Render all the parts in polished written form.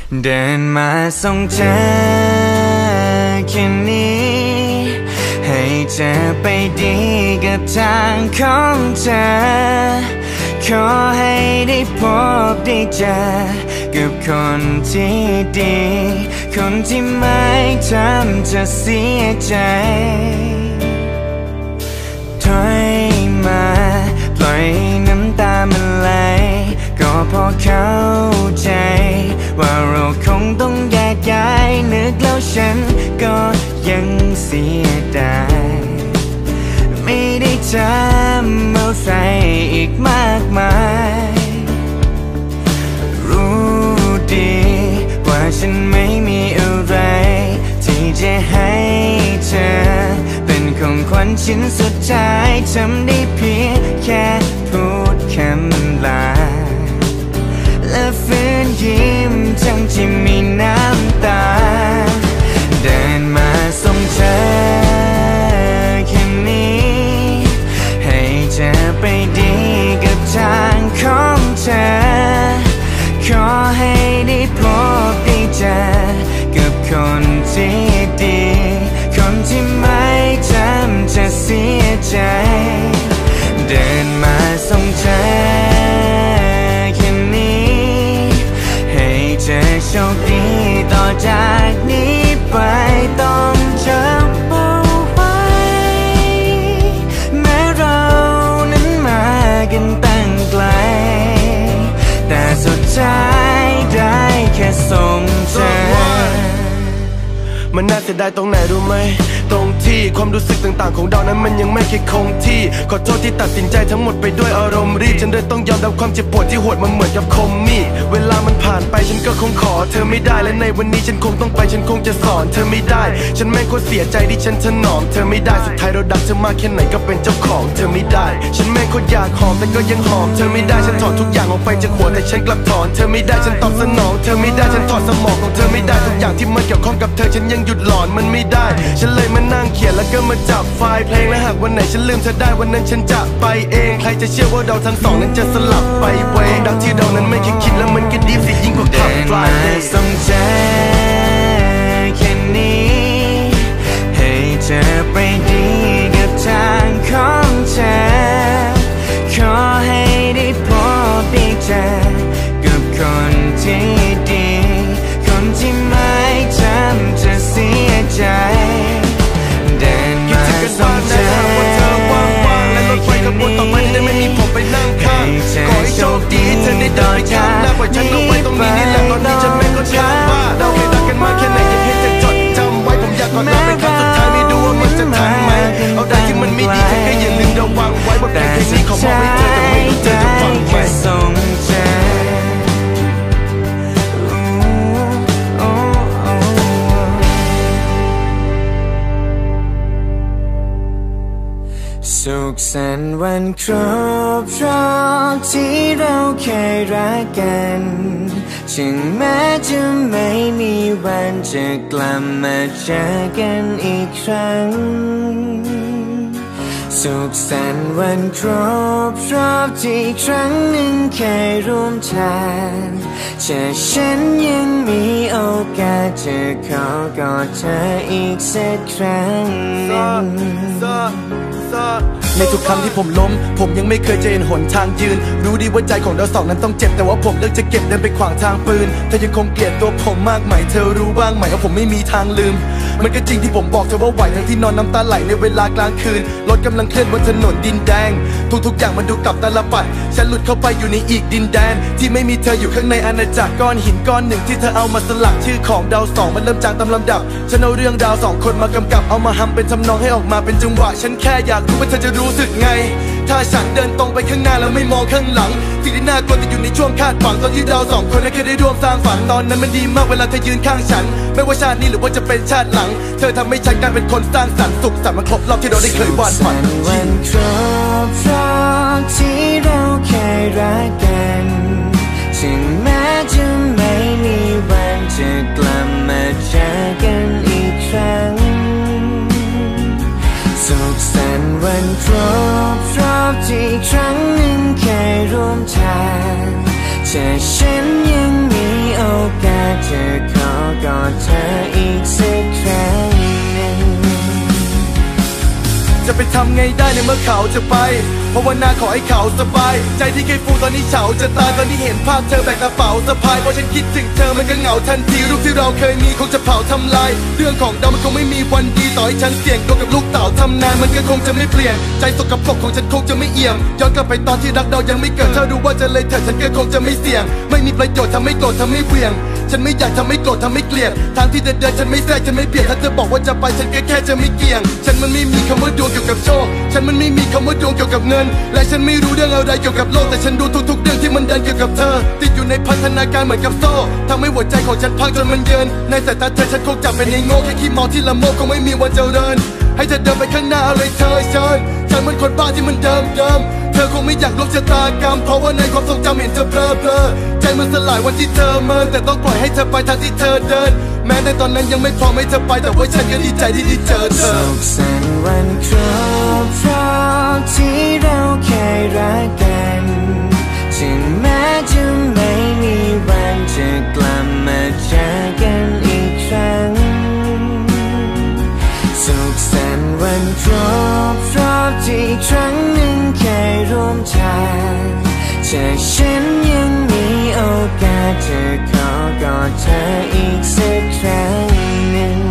เดินมาส่งเธอแค่นี้ให้เธอไปดีกับทางของเธอขอให้ได้พบได้เจอกับคนที่ดีคนที่ไม่ทำเธอเสียใจถอยมาปล่อยน้ำตามันไหลก็พอเข้าใจว่าเราคงต้องแยกย้ายนึกแล้วฉันก็ยังเสียดายไม่ได้ทำอะไรอีกมากมายรู้ดีว่าฉันไม่มีอะไรที่จะให้เธอเป็นของขวัญชิ้นสุดท้ายทำได้เพียงแค่พูดคำลาและฝืนยิ้มทั้งที่มีน้ำตาเดินมาส่งเธอแค่นี้ให้เธอไปดีกับทางของเธอขอให้ได้พบได้เจอกับคนที่ดีคนที่ไม่ทำเธอเสียใจเดินมาส่งเธอแค่นี้ให้เธอโชคดีต่อจากนี้ไปต้องจำเอาไว้แม้เรานั้นมากันตั้งไกลแต่สุดท้ายได้แค่ส่งเธอมันน่าเสียดายตรงไหนรู้ไหมตรงที่ความรู้สึกต่างๆของเรานั้นมันยังไม่คงที่ขอโทษที่ตัดสินใจทั้งหมดไปด้วยอารมณ์รีบฉันเลยต้องยอมรับความเจ็บปวดที่โหดมันเหมือนกับคมมีดเวลามันผ่านไปฉันก็คงขอเธอไม่ได้และในวันนี้ฉันคงต้องไปฉันคงจะสอนเธอไม่ได้ฉันแม่งโคตรเสียใจที่ฉันถนอมเธอไม่ได้สุดท้ายเราดักเธอมากแค่ไหนก็เป็นเจ้าของเธอไม่ได้ฉันแม่งโคตรอยากหอมแต่ก็ยังหอมเธอไม่ได้ฉันถอดทุกอย่างออกไปจากหัวแต่ฉันกลับถอนเธอไม่ได้ฉันตอบสนองเธอไม่ได้ฉันถอดสมองของเธอไม่ได้ทุกอย่างที่มันเกี่ยวข้องกับเธอฉันยังหยุดหลอนมันไม่ได้ฉันเลยมานั่งเขียนแล้วก็มาจับไฟล์เพลงและหากวันไหนฉันลืมเธอได้วันนั้นฉันจะไปเองใครจะเชื่อว่าเราทั้งสองนั้นจะสลับไปเวดังที่เรานั้นไม่เคยคิดแล้วมันก็ดีสิยิ่งกว่าขับไฟล์ส่งเธอแค่นี้ให้เธอไปดีกับทางของเธอขอให้ได้พบได้เจอกับคนที่ดีคนที่ไม่ทำเธอเสียใจเดินมาส่งเธอและรถไฟขบวนต่อไปได้ไม่มีผมไปนั่งข้างขอให้โชคดีเธอได้เดินไปข้างหน้าปล่อยฉันเอาไว้ตรงนี้นี่แหละตอนนี้ฉันแม่งก็ช้าว่าเราเคยรักกันมาแค่ไหนยังให้เธอจดจำไว้ผมอยากกอดเธอเป็นครั้งสุดท้ายไม่รู้ว่ามันจะทันไหมเอาได้ที่มันไม่ดีเธอก็อย่าลืมระวังไว้ว่าเพลงนี้ขอมอบให้เธอแต่ไม่รู้เธอจะฟังไหมสุขสันต์วันครบรอบที่เราเคยรักกันถึงแม้จะไม่มีวันจะกลับมาเจอกันอีกครั้งสุขสันต์วันครบรอบที่ครั้งหนึ่งเคยร่วมทางแต่ฉันยังมีโอกาสจะขอกอดเธออีกสักครั้งหนึ่งในทุกครั้งที่ผมล้มผมยังไม่เคยจะเห็นหนทางยืนรู้ดีว่าใจของเราสองนั้นต้องเจ็บแต่ว่าผมเลือกจะเก็บเดินไปขวางทางปืนเธอยังคงเกลียดตัวผมมากไหมเธอรู้บ้างไหมว่าผมไม่มีทางลืมมันก็จริงที่ผมบอกเธอว่าไหวทั้งที่นอนน้ำตาไหลในเวลากลางคืนรถกำลังเคลื่อนบนถนนดินแดงทุกอย่างมันดูกลับตาลปัดฉันหลุดเข้าไปอยู่ในอีกดินแดนที่ไม่มีเธออยู่ข้างในอาณาจักรก้อนหินก้อนหนึ่งที่เธอเอามาสลักชื่อของดาวสองมันเริ่มจางตามลำดับฉันเอาเรื่องดาวสองคนมากำกับเอามาทำเป็นทำนองให้ออกมาเป็นจังหวะฉันแค่อยากรู้ว่าเธอจะรู้สึกไงถ้าฉันเดินตรงไปข้างหน้าแล้วไม่มองข้างหลังสิ่งที่น่ากลัวจะอยู่ในช่วงคาดฝันตอนที่เราสองคนนั้นเคยได้ร่วมสร้างฝันตอนนั้นมันดีมากเวลาเธอยืนข้างฉันไม่ว่าชาตินี้หรือว่าจะเป็นชาติหลังเธอทำให้ฉันกลายเป็นคนสร้างสรรค์สุขสันต์มาครบรอบที่เราได้เคยวาดฝันวันครบรอบที่เราเคยรักกันถึงแม้จะไม่มีวันจะกลับมาเจอกันอีกครั้งสุขสันต์วันครบรอบที่ครั้งหนึ่งเคยร่วมทางแต่ฉันยังมีโอกาสจะจะไปทำไงได้ในเมื่อเขาจะไปเพราะว่าหน้าขอให้เขาสบายใจที่เคยฟูตอนนี้เฉาจะตายตอนนี้เห็นภาพเธอแบกกระเป๋าสะพายเพราะฉันคิดถึงเธอมันก็เหงาทันทีรูปที่เราเคยมีคงจะเผาทำลายเรื่องของเรามันคงไม่มีวันดีต่อให้ฉันเสี่ยงตัวกับลูกเต่าทำนานมันก็คงจะไม่เปลี่ยนใจสกปรกของฉันคงจะไม่เอี่ยมย้อนกลับไปตอนที่รักเรายังไม่เกิดถ้ารู้ว่าจะเลยเถิดฉันก็คงจะไม่เสี่ยงไม่มีประโยชน์ทำให้โกรธทำให้เวียงฉันไม่อยากทำให้โกรธทำให้เกลียดทางที่เดินฉันไม่แทรกฉันไม่เบียดถ้าเธอบอกว่าจะไปฉันก็แค่จะไม่เกี่ยงฉันมันไม่มีคำว่าดวงเกี่ยวกับโชคฉันมันไม่มีคำว่าดวงเกี่ยวกับเงินและฉันไม่รู้เรื่องอะไรเกี่ยวกับโลกแต่ฉันรู้ทุกๆเรื่องที่มันเดินเกี่ยวกับเธอติดอยู่ในพันธนาการเหมือนกับโซ่ทำให้หัวใจของฉันพังจนมันเยินในสายตาเธอฉันคงจะเป็นไอ้โง่แค่ขี้เมาที่ละโมบคงไม่มีวันเจริญให้เธอเดินไปข้างหน้าอะไรเธอเชิญฉันมันคนบ้าที่มันเดิมเธอคงไม่อยากลบชะตากรรมเพราะว่าในความทรงจำเห็นเธอเพลอใจมันสลายวันที่เธอเมินแต่ต้องปล่อยให้เธอไปทางที่เธอเดินแม้ในตอนนั้นยังไม่พร้อมให้เธอไปแต่ว่าฉันก็ดีใจที่ได้เจอเธอสุขสันต์วันครบรอบที่เราเคยรักกันถึงแม้จะไม่มีวันจะกลับมาเจอกันอีกครั้งสุขสันต์วันครบรอบที่ครั้งหนึ่งเคยร่วมทางแต่ฉันยังมีโอกาสจะขอกอดเธออีกสักครั้งหนึ่ง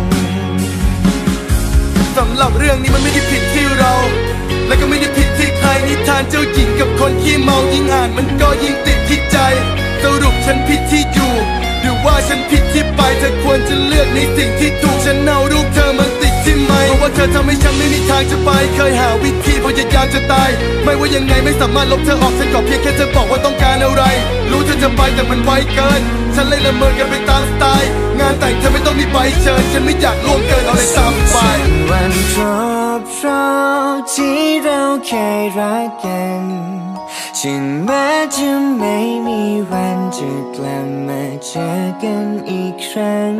สำหรับเรื่องนี้มันไม่ได้ผิดที่เราและก็ไม่ได้ผิดที่ใครนิทานเจ้าหญิงกับคนขี้เมายิ่งอ่านมันก็ยิ่งติดที่ใจสรุปฉันผิดที่อยู่หรือว่าฉันผิดที่ไปเธอควรจะเลือกในสิ่งที่ถูกฉันเอารูปเธอมันติดที่ไมค์เพราะว่าเธอทำให้ฉันไม่มีทางจะไปเคยหาวิธีพยายามจะตายไม่ว่ายังไงไม่สามารถลบเธอออกฉันขอเพียงแค่เธอบอกว่าต้องการอะไรรู้เธอจะไปแต่มันไวเกินฉันเลยละเมอกันไปตามสไตล์งานแต่งเธอไม่ต้องมีใบเชิญฉันไม่อยากล่วงเกินเอาเลยตามไปวันครบรอบที่เราเคยรักกันถึงแม้จะไม่มีวันจะกลับมาเจอกันอีกครั้ง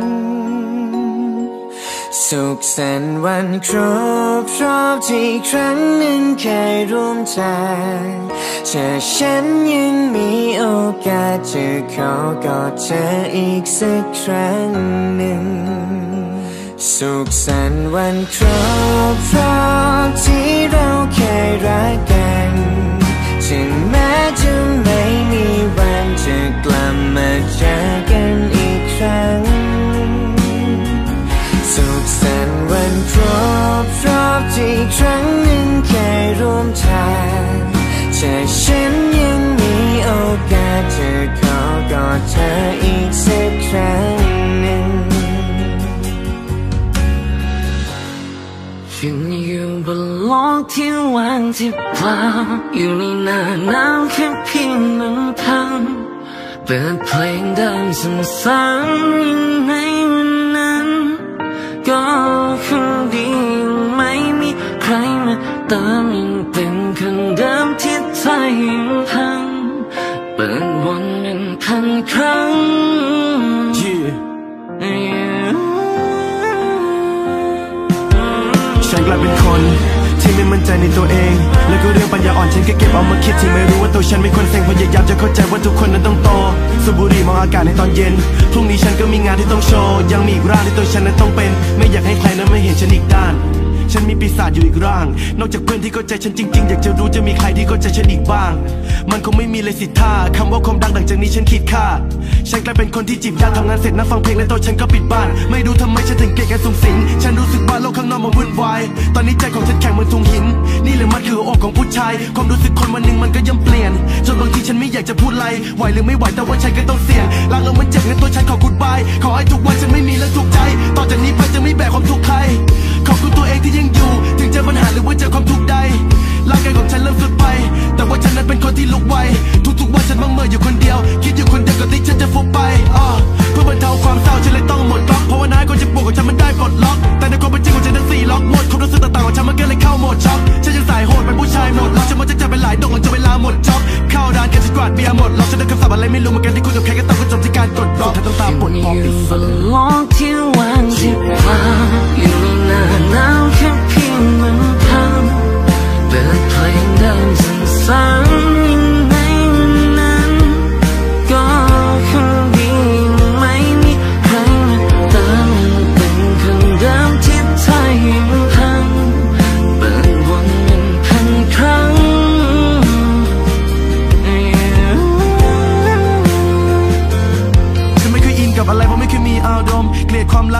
สุขสันต์วันครบรอบที่ครั้งหนึ่งเคยร่วมทางแต่ฉันยังมีโอกาสจะขอกอดเธออีกสักครั้งหนึ่งสุขสันต์วันครบรอบที่เราเคยรักกันถึงแม้จะไม่มีวันจะกลับมาเจอกันอีกครั้งสุขสันต์วันครบรอบที่ครั้งหนึ่งเคยร่วมทางแต่ฉันยังมีโอกาสจะขอกอดเธออีกสักครั้งหนึ่งฉันอยู่บนโลกที่ว่างที่เปล่าอยู่ในหน้าน้ำแค่เพียงลำพังเปิดเพลงเดิมซ้ำๆในวันนั้นก็คงดีไม่มีใครมาเติมยังเป็นคนเดิมที่ใจยังพังเปิดวนเป็นพันครั้งฉันกลายเป็นคนที่ไม่มั่นใจในตัวเองแล้วก็เรื่องปัญญาอ่อนฉันก็เก็บเอามาคิดที่ไม่รู้ว่าตัวฉันเป็นคนเซ็งพยายามจะเข้าใจว่าทุกคนนั้นต้องโตสูบบุหรี่มองอากาศในตอนเย็นพรุ่งนี้ฉันก็มีงานที่ต้องโชว์ยังมีอีกร่างที่ตัวฉันนั้นต้องเป็นไม่อยากให้ใครนั้นไม่เห็นฉันอีกด้านฉันมีปีศาจอยู่อีกร่างนอกจากเพื่อนที่เข้าใจฉันจริงๆอยากจะรู้จะมีใครที่เข้าใจฉันอีกบ้างมันคงไม่มีเลยสิท่าคำว่าความดังหลังจากนี้ฉันคิดค่าฉันกลายเป็นคนที่จีบยาทำงานเสร็จนั่งฟังเพลงและตัวฉันก็ปิดบ้านไม่รู้ทำไมฉันถึงเกลียดการสูงสิงฉันรู้สึกว่าโลกข้างนอกมันวุ่นวายตอนนี้ใจของฉันแข็งเหมือนถุงหินนี่แหละมันคืออกของผู้ชายความรู้สึกคนวันหนึ่งมันก็ย่อมเปลี่ยนจนบางทีฉันไม่อยากจะพูดอะไรไหวหรือไม่ไหวแต่ว่าฉันก็ต้องเสี่ยงรักแล้วมันเจ็บงั้นตัวฉันขอกูดบายขอให้ทุกวันฉันไม่มีเรื่องทุกข์ใจต่อจากนี้ไปจะไม่แบกความทุกข์ใครขอบคุณตัวเองที่ยังอยู่ถึงเจอปัญหาหรือว่าเจอความทุกข์ใดร่างกายของฉันเริ่มสุดไปแต่ว่าฉันนั้นเป็นคนที่ลุกไวทุกๆวันฉันมักเมื่ออยู่คนเดียวคิดอยู่คนเดียวก่อนที่ฉันจะฟุบไปเพื่อบรรเทาความเศร้าฉันเลยต้องหมดล็อกเพราะว่าน้าก็จะปวดของฉันมันได้ปลดล็อกแต่ในความเป็นจริงของฉันทั้ง4ล็อกหมดความรู้สึกต่างๆของฉันมันก็เลยเข้าโหมดช็อกฉันยังสายโหดเป็นผู้ชายหมดล็อกฉันมันจะเป็นหลายดอกหลังจากเวลาหมดจ็อบเข้าร้านกันฉันกวาดเบียร์หมดล็อกฉันได้คำศัพท์อะไรไม่รู้เหมือนกันที่คุยกับใครก็ต้องจบที่การกดบล็อกฉันต้องตามปลดล็อกอยู่บนโลกที่ว่างที่เปล่าอยู่ในหน้าหนาวแค่เพียงลำพังเปิดเพลงเดิมซ้ำๆในวันนั้นก็คงดีไม่มีใครมาเติมยังเป็นคนเดิมที่ใจยังพังเปิดว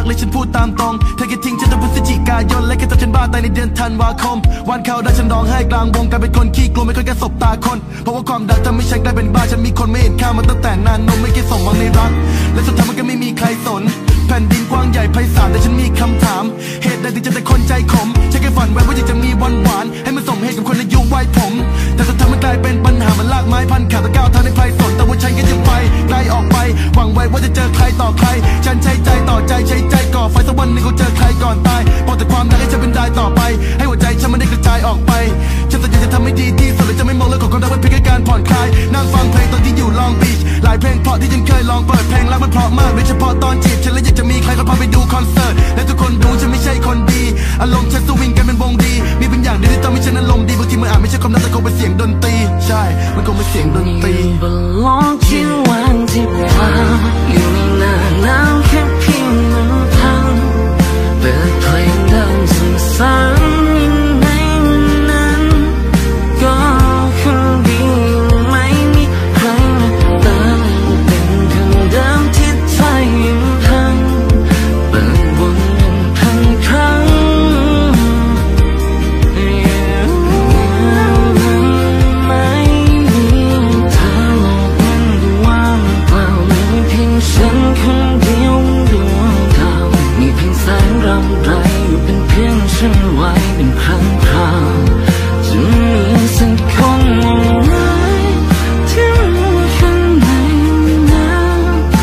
เลยฉันพูดตามตรงเธอแค่ทิ้งฉันตั้งพฤศจิกายนและแค่ทำฉันบ้าตายในเดือนธันวาคมวันเข้าได้ฉันร้องไห้กลางวงกลายเป็นคนขี้กลัวไม่ค่อยแค่สบตาคนเพราะว่าความดังทำให้ฉันกลายเป็นบ้าฉันมีคนไม่เห็นค่ามาตั้งแต่นานนมไม่คิดส่งหวังในรักและสุดท้ายมันก็ไม่มีใครสนแผ่นดินกว้างใหญ่ไพศาลแต่ฉันมีคำถามเหตุใดถึงจะแต่คนใจขมฉันแค่ฝันไว้ว่าอยากจะมีวันหวานให้มันสมเหตุกับคนอายุวัยผมแต่สุดท้ายมันกลายเป็นปัญหามันลากไม้พันขาตะก้าวเท้าในไพศาลแต่ว่าฉันก็ยังไปไกลออกไปหวังไว้ว่าจะเจอใครต่อใครฉันใช้ใจต่อใจใช้ใจก่อไฟสักวันหนึ่งคงเจอใครก่อนตายบอกแต่ความรักให้ฉันเป็นได้ต่อไปให้หัวใจฉันมันได้กระจายออกไปฉันสัญญาจะทำให้ดีที่สุดและจะไม่มองเรื่องของความรักเป็นเพียงแค่การผ่อนคลายนั่งฟังเพลงตอนที่อยู่ลองบีชหลายเพลงเพราะที่ฉันเคยลองเปิดเพลงแล้วมันเพราะมากโดยเฉพาะตอนจีบฉันและอยากจะมีใครเขาพาไปดูคอนเสิร์ตและทุกคนรู้ฉันไม่ใช่คนดีอารมณ์ฉันสวิงกันเป็นวงดีมีเป็นอย่างเดียวที่ทำให้ฉันอารมณ์ดีบางทีมันอาจไม่ใช่ความรักแต่คงเป็นเสียงดนตรีใช่มันคงเป็นเสียงดนตรีบนโลกที่ว่างที่เปล่าอยู่ในหน้าหนาวแค่เพียงลำพังเปิดเพลงเดิมซ้ำๆในวันนั้นก็คงดีไม่มีใครมาเติมเป็นคำเดิมที่ใจยังพังเปิดวนพันครั้งฉันคนเดียวดวงดาวมีเพียงแสงรำไรอยู่เป็นเพียงฉันไว้เป็นครั้งคราวจะมีสักคนอะไรที่รู้ข้างในนั้น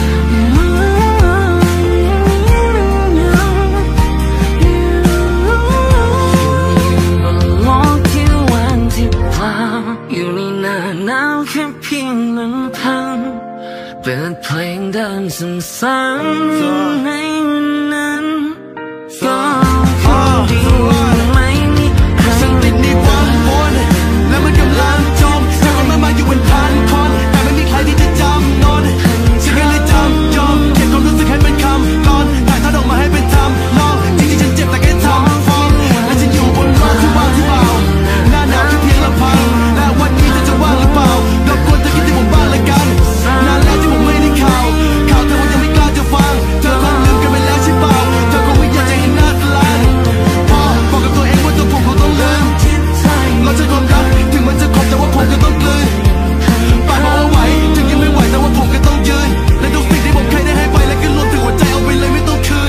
บนโลกที่ว่างที่เปล่าอยู่ในหน้าหนาวแค่เพียงลำพังเปิดเพลงเดิมซ้ำๆในวันนั้นก็คงดีไม่มีใครฉันติดในความวนและมันกำลังจมเธอคนมาอยู่เป็นพันคนแต่ไม่มีใครที่จะจำนนฉันก็เลยจำยอมเก็บความรู้สึกให้เป็นคำกลอนถ่ายทอดออกมาให้เป็นธรรมลองจริงๆฉันเจ็บแต่แค่ทำฟ้องและฉันอยู่บนโลกที่ว่างที่เปล่าหน้าหนาวแค่เพียงลำพังและวันนี้เธอจะว่างหรือเปล่ารบกวนเธอคิดถึงผมบ้างละกันนานแล้วที่ผมไม่ได้ข่าวเธอคงยังไม่กล้าจะฟังเธอคงลืมกันไปแล้วใช่เปล่าเธอคงไม่อยากจะเห็นหน้าสลายบอกกับตัวเองว่าตัวผมคงต้องลืมเราจะความรักถึงมันจะขบแต่ว่าผมก็ต้องกลืนปากบอกว่าไหวถึงยังไม่ไหวแต่ว่าผมก็ต้องยืนและทุกสิ่งที่ผมเคยได้ให้ไปและก็รวมถึงหัวใจเอาไปเลยไม่ต้องคืน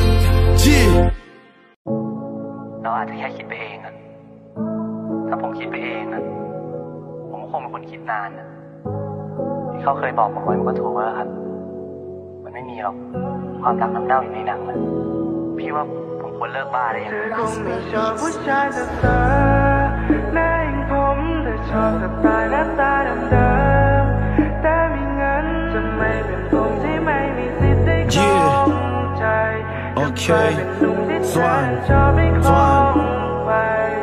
เราอาจจะแค่คิดไปเองอะถ้าผมคิดไปเองอะผมก็คงเป็นคนคิดนานอะที่เขาเคยบอกผมไว้มันก็ถูกแล้วครับมันไม่มีหรอกความรักน้ำเน่าอยู่ในหนังอะพี่ว่าผมควรเลิกบ้าได้ยังไงคงไม่ชอบผู้ชายแบบเธอแม้ยังผมแต่ชอบสไตล์หน้าตาเดิมๆแต่มีเงินจะไม่เป็นผมที่ไม่มีสิทธิ์ได้ครองใจจะกลายเป็นหนุ่มที่เธอชอบให้คล้องไป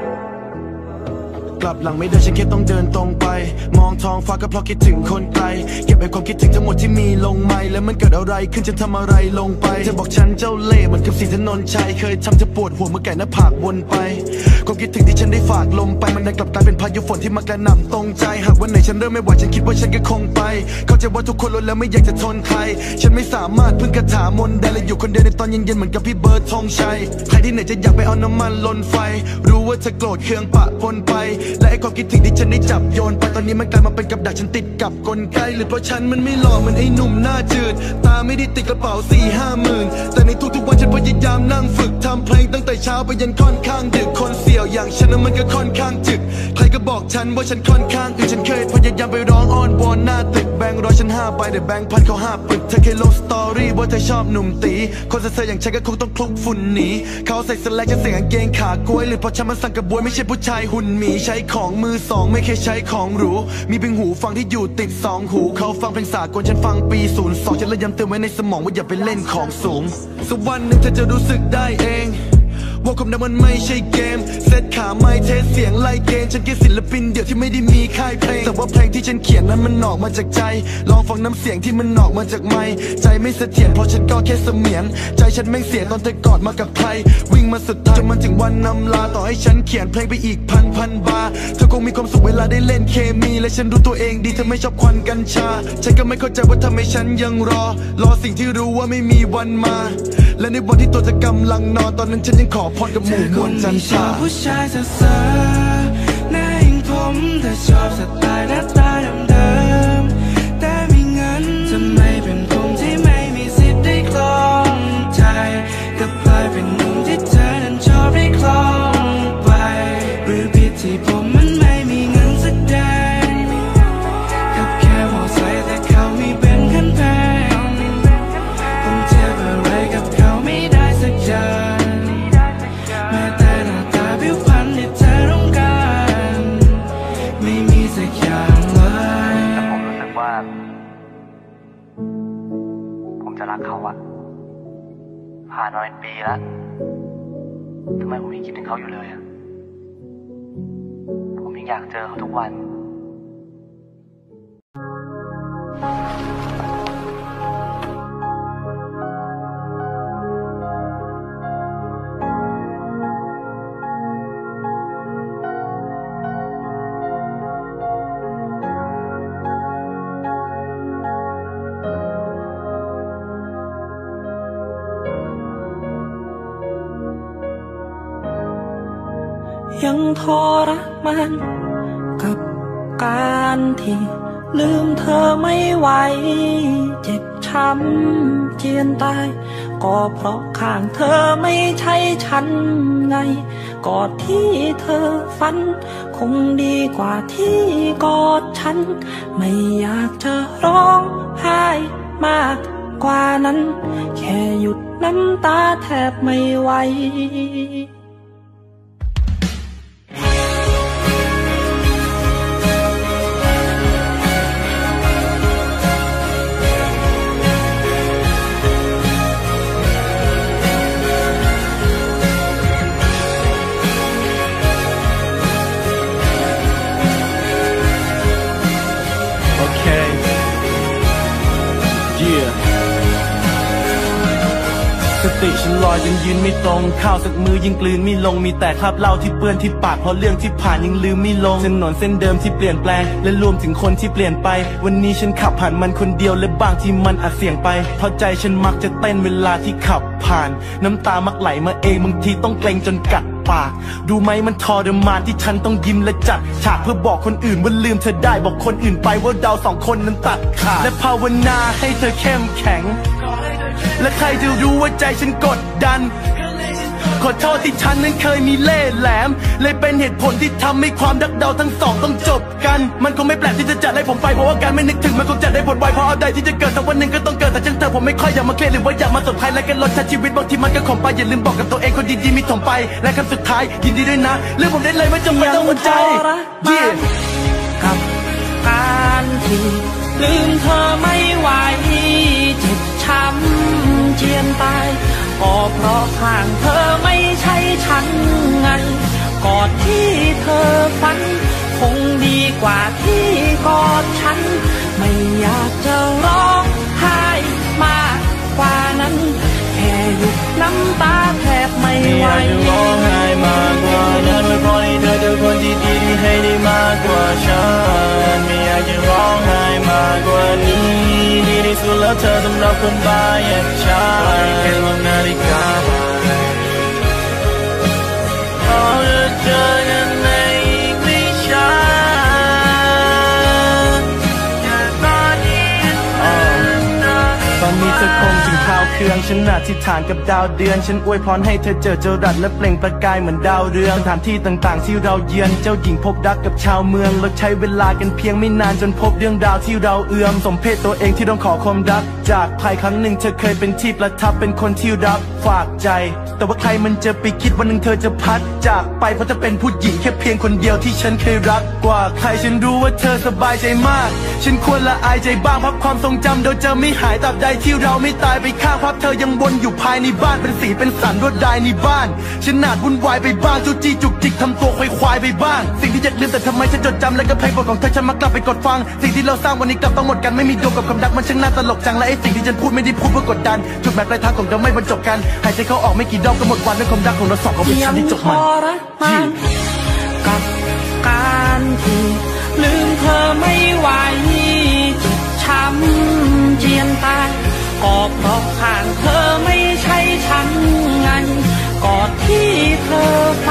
กลับหลังไม่ได้ฉันแค่ต้องเดินตรงไปมองท้องฟ้าก็เพราะคิดถึงคนไกลเก็บไอ้ความคิดถึงทั้งหมดที่มีลงไม่แล้วมันเกิดอะไรขึ้นฉันทำอะไรลงไปเธอบอกฉันเจ้าเล่ห์เหมือนกับสีถนนชัยเคยทำเธอปวดหัวเมื่อไก่หน้าผากวนไปความคิดถึงที่ฉันได้ฝากลมไปมันได้กลับกลายเป็นพายุฝนที่มากระหน่ำตรงใจหากวันไหนฉันเริ่มไม่ไหวฉันคิดว่าฉันก็คงไปเข้าใจว่าทุกคนล้วนแล้วไม่อยากจะทนใครฉันไม่สามารถพึ่งคาถามนต์ได้และอยู่คนเดียวในตอนเย็นๆเหมือนกับพี่เบิร์ดธงชัยใครที่ไหนจะอยากไปเอาน้ำมันลนไฟรู้ว่าเธอโกรธเคืองปะปนไปและไอ้ความคิดถึงที่ฉันได้จับโยนไปตอนนี้มันกลายมาเป็นกับดักฉันติดกับกลไกหรือเพราะฉันมันไม่หล่อเหมือนไอ้หนุ่มหน้าจืดตาไม่ได้ติดกระเป๋า4-5 หมื่นแต่ในทุกๆวันฉันพยายามนั่งฝึกทำเพลงตั้งแต่เช้าไปยันค่อนข้างดึกคนเสี่ยวอย่างฉันนั้นมันก็ค่อนข้างจึกใครก็บอกฉันว่าฉันค่อนข้างฉันเคยพยายามไปร้องอ้อนวอนหน้าตึกแบงค์ร้อยฉัน5 ใบแต่แบงค์พันเขา5 ปึกเธอเคยลงสตอรี่ว่าเธอชอบหนุ่มตีคนเซ่ออย่างฉันก็คงต้องคลุกฝุ่นหนีเขาใส่สแลกฉันใส่กางเกงขากล้วยหรือเพราะฉันมันสั่งกระบวยไม่ใช่ผู้ชายหุ่นหมีใช้ของมือ2ไม่เคยใช้ของหรูมีเพียงหูฟังที่อยู่ติด2 หูเขาฟังเพลงสากลฉันฟังปี02ฉันเลยย้ำเตือนไว้ในสมองว่าอย่าไปเล่นของสูงสักวันหนึ่งเธอจะรู้สึกได้เองว่าความดังมันไม่ใช่เกมเซตขาไม้เทสเสียงไล่เกณฑ์ฉันแค่ศิลปินเดี่ยวที่ไม่ได้มีค่ายเพลงแต่ว่าเพลงที่ฉันเขียนนั้นมันออกมาจากใจลองฟังน้ำเสียงที่มันออกมาจากไมค์ใจไม่เสถียรเพราะฉันก็แค่เสมียนใจฉันแม่งเสียตอนเธอกอดมากับใครวิ่งมาสุดท้ายจนมันถึงวันนำลาต่อให้ฉันเขียนเพลงไปอีกพันบาร์เธอคงมีความสุขเวลาได้เล่นเคมีและฉันรู้ตัวเองดีเธอไม่ชอบควันกัญชาฉันก็ไม่เข้าใจว่าทำไมฉันยังรอสิ่งที่รู้ว่าไม่มีวันมาและในวันที่ตัวจะกำลังนอนตอนนั้นฉันยังขอพรกับหมู่มวลจันทราผู้ชายเซ่อหน้าอย่างผมแต่ชอบสไตล์หน้าตาเดิมๆแต่มีเงินจะไม่เป็นผมที่ไม่มีสิทธิ์ได้คลองใจก็กลายเป็นหนุ่มที่เธอนั้นชอบได้คลองไปหรือผิดที่ผมมันไม่มีเงินแสดงกับแค่มอไซค์แต่เขามีเป็นขั้นแพงผมเทียบอะไรกับเขาไม่ได้สักอย่างแม้แต่หน้าตาผิวพรรณที่เธอต้องการไม่มีสักอย่างเลยแต่ผมรู้สึกว่าผมจะรักเขาอะผ่านมาเป็นปีแล้วทำไมผมยังคิดถึงเขาอยู่เลยอะผมยังอยากเจอเขาทุกวันยังทรมานกับการที่ลืมเธอไม่ไหวเจ็บช้ำเจียนตายก็เพราะข้างเธอไม่ใช่ฉันไงกอดที่เธอฝันคงดีกว่าที่กอดฉันไม่อยากจะร้องไห้มากกว่านั้นแค่หยุดน้ำตาแทบไม่ไหวสติฉันลอยยังยืนไม่ตรงข้าวสักมือยังกลืนไม่ลงมีแต่คราบเหล้าที่เปื้อนที่ปากเพราะเรื่องที่ผ่านยังลืมไม่ลงถนนเส้นเดิมที่เปลี่ยนแปลงและรวมถึงคนที่เปลี่ยนไปวันนี้ฉันขับผ่านมันคนเดียวและบางที่มันอาจเสี่ยงไปเพราะใจฉันมักจะเต้นเวลาที่ขับผ่านน้ำตามักไหลมาเองบางทีต้องเกรงจนกัดปากดูไหมมันทรมานที่ฉันต้องยิ้มและจัดฉากเพื่อบอกคนอื่นว่าลืมเธอได้บอกคนอื่นไปว่าเราสองคนนั้นตัดขาดและภาวนาให้เธอเข้มแข็งและใครจะรู้ว่าใจฉันกดดันขอโทษที่ฉันนั้นเคยมีเล่ห์แหลมเลยเป็นเหตุผลที่ทำให้ความรักเราทั้งสองต้องจบกันมันคงไม่แปลกที่จะจัดให้ผมไปเพราะว่าการไม่นึกถึงมันคงจัดได้ผลไวเพราะอะไรที่จะเกิดแต่วันหนึ่งก็ต้องเกิดแต่ฉันเธอผมไม่ค่อยอยากมาเครียดหรือว่าอยากมาสนใจและกันลดชั้นชีวิตบางทีมันก็ขมไปอย่าลืมบอกกับตัวเองคนดีๆมีถมไปและคำสุดท้ายยินดีด้วยนะเรื่องผมได้เลยไม่จำเป็นต้องหัวใจกับการที่ลืมเธอไม่ไหวเจ็บช้ำเจียนตายก็เพราะข้างเธอไม่ใช่ฉันไงกอดที่เธอฝันคงดีกว่าที่กอดฉันไม่อยากจะร้องไห้มากกว่านั้นแค่หยุดน้ำตาแทบไม่ไหวไม่อยากจะร้องไห้มากกว่านั้นไม่ปล่อยเธอเจอคนที่ดีให้ได้มากกว่าฉันไม่อยากจะร้องไห้มากกว่านี้ดีที่สุดแล้วเธอสำหรับคนบ้าอย่างฉันแค่มองนาฬิกาเราจะเจอกันในอีกไม่ช้าตอนนี้เธอคงถึงข่าวเครื่องฉันอธิษฐานกับดาวเดือนฉันอวยพรให้เธอเจอเจ้ารัดและเปล่งประกายเหมือนดาวเรืองสถานที่ต่างๆที่เราเยือนเจ้าหญิงพบรักกับชาวเมืองเราใช้เวลากันเพียงไม่นานจนพบเรื่องราวที่เราเอื้อมสมเพศตัวเองที่ต้องขอความรักจากใครครั้งหนึ่งเธอเคยเป็นที่ประทับเป็นคนที่รับฝากใจแต่ว่าใครมันจะไปคิดวันหนึ่งเธอจะพัดจากไปเพราะจะเป็นผู้หญิงแค่เพียงคนเดียวที่ฉันเคยรักกว่าใครฉันรู้ว่าเธอสบายใจมากฉันควรละอายใจบ้างพับความทรงจำโดยจะไม่หายตราบใดที่เราไม่ตายไปข้างภาพเธอยังวนอยู่ภายในบ้านเป็นสีเป็นสันรวดลายในบ้านฉันอาจวุ่นวายไปบ้างจู้จี้จุกจิกทำตัวควายไปบ้างสิ่งที่อยากลืมแต่ทำไมฉันจดจำและก็เพลงโปรดของเธอฉันมักกลับไปกดฟังสิ่งที่เราสร้างวันนี้กลับต้องหมดกันไม่มีโยงกับความรักมันช่างน่าตลกจังและไอ้สิ่งที่ฉันพูดไม่ได้พูดเพื่อกดดันจุดหมายปลายทางของเราไม่บรรจบกันหายใจเข้าออกไม่กี่รอบก็หมดวันด้วยความรักของเราสองเขาเป็นฉันที่จบมันกับการที่ลืมเธอไม่ไหวเจ็บช้ำเจียนตายก็เพราะข้างเธอไม่ใช่ฉัน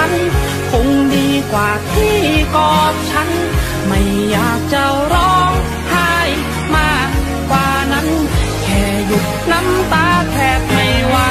นคงดีกว่าที่กอดฉันไม่อยากจะร้องไห้มากกว่านั้นแค่หยุดน้ำตาแทบไม่ไหว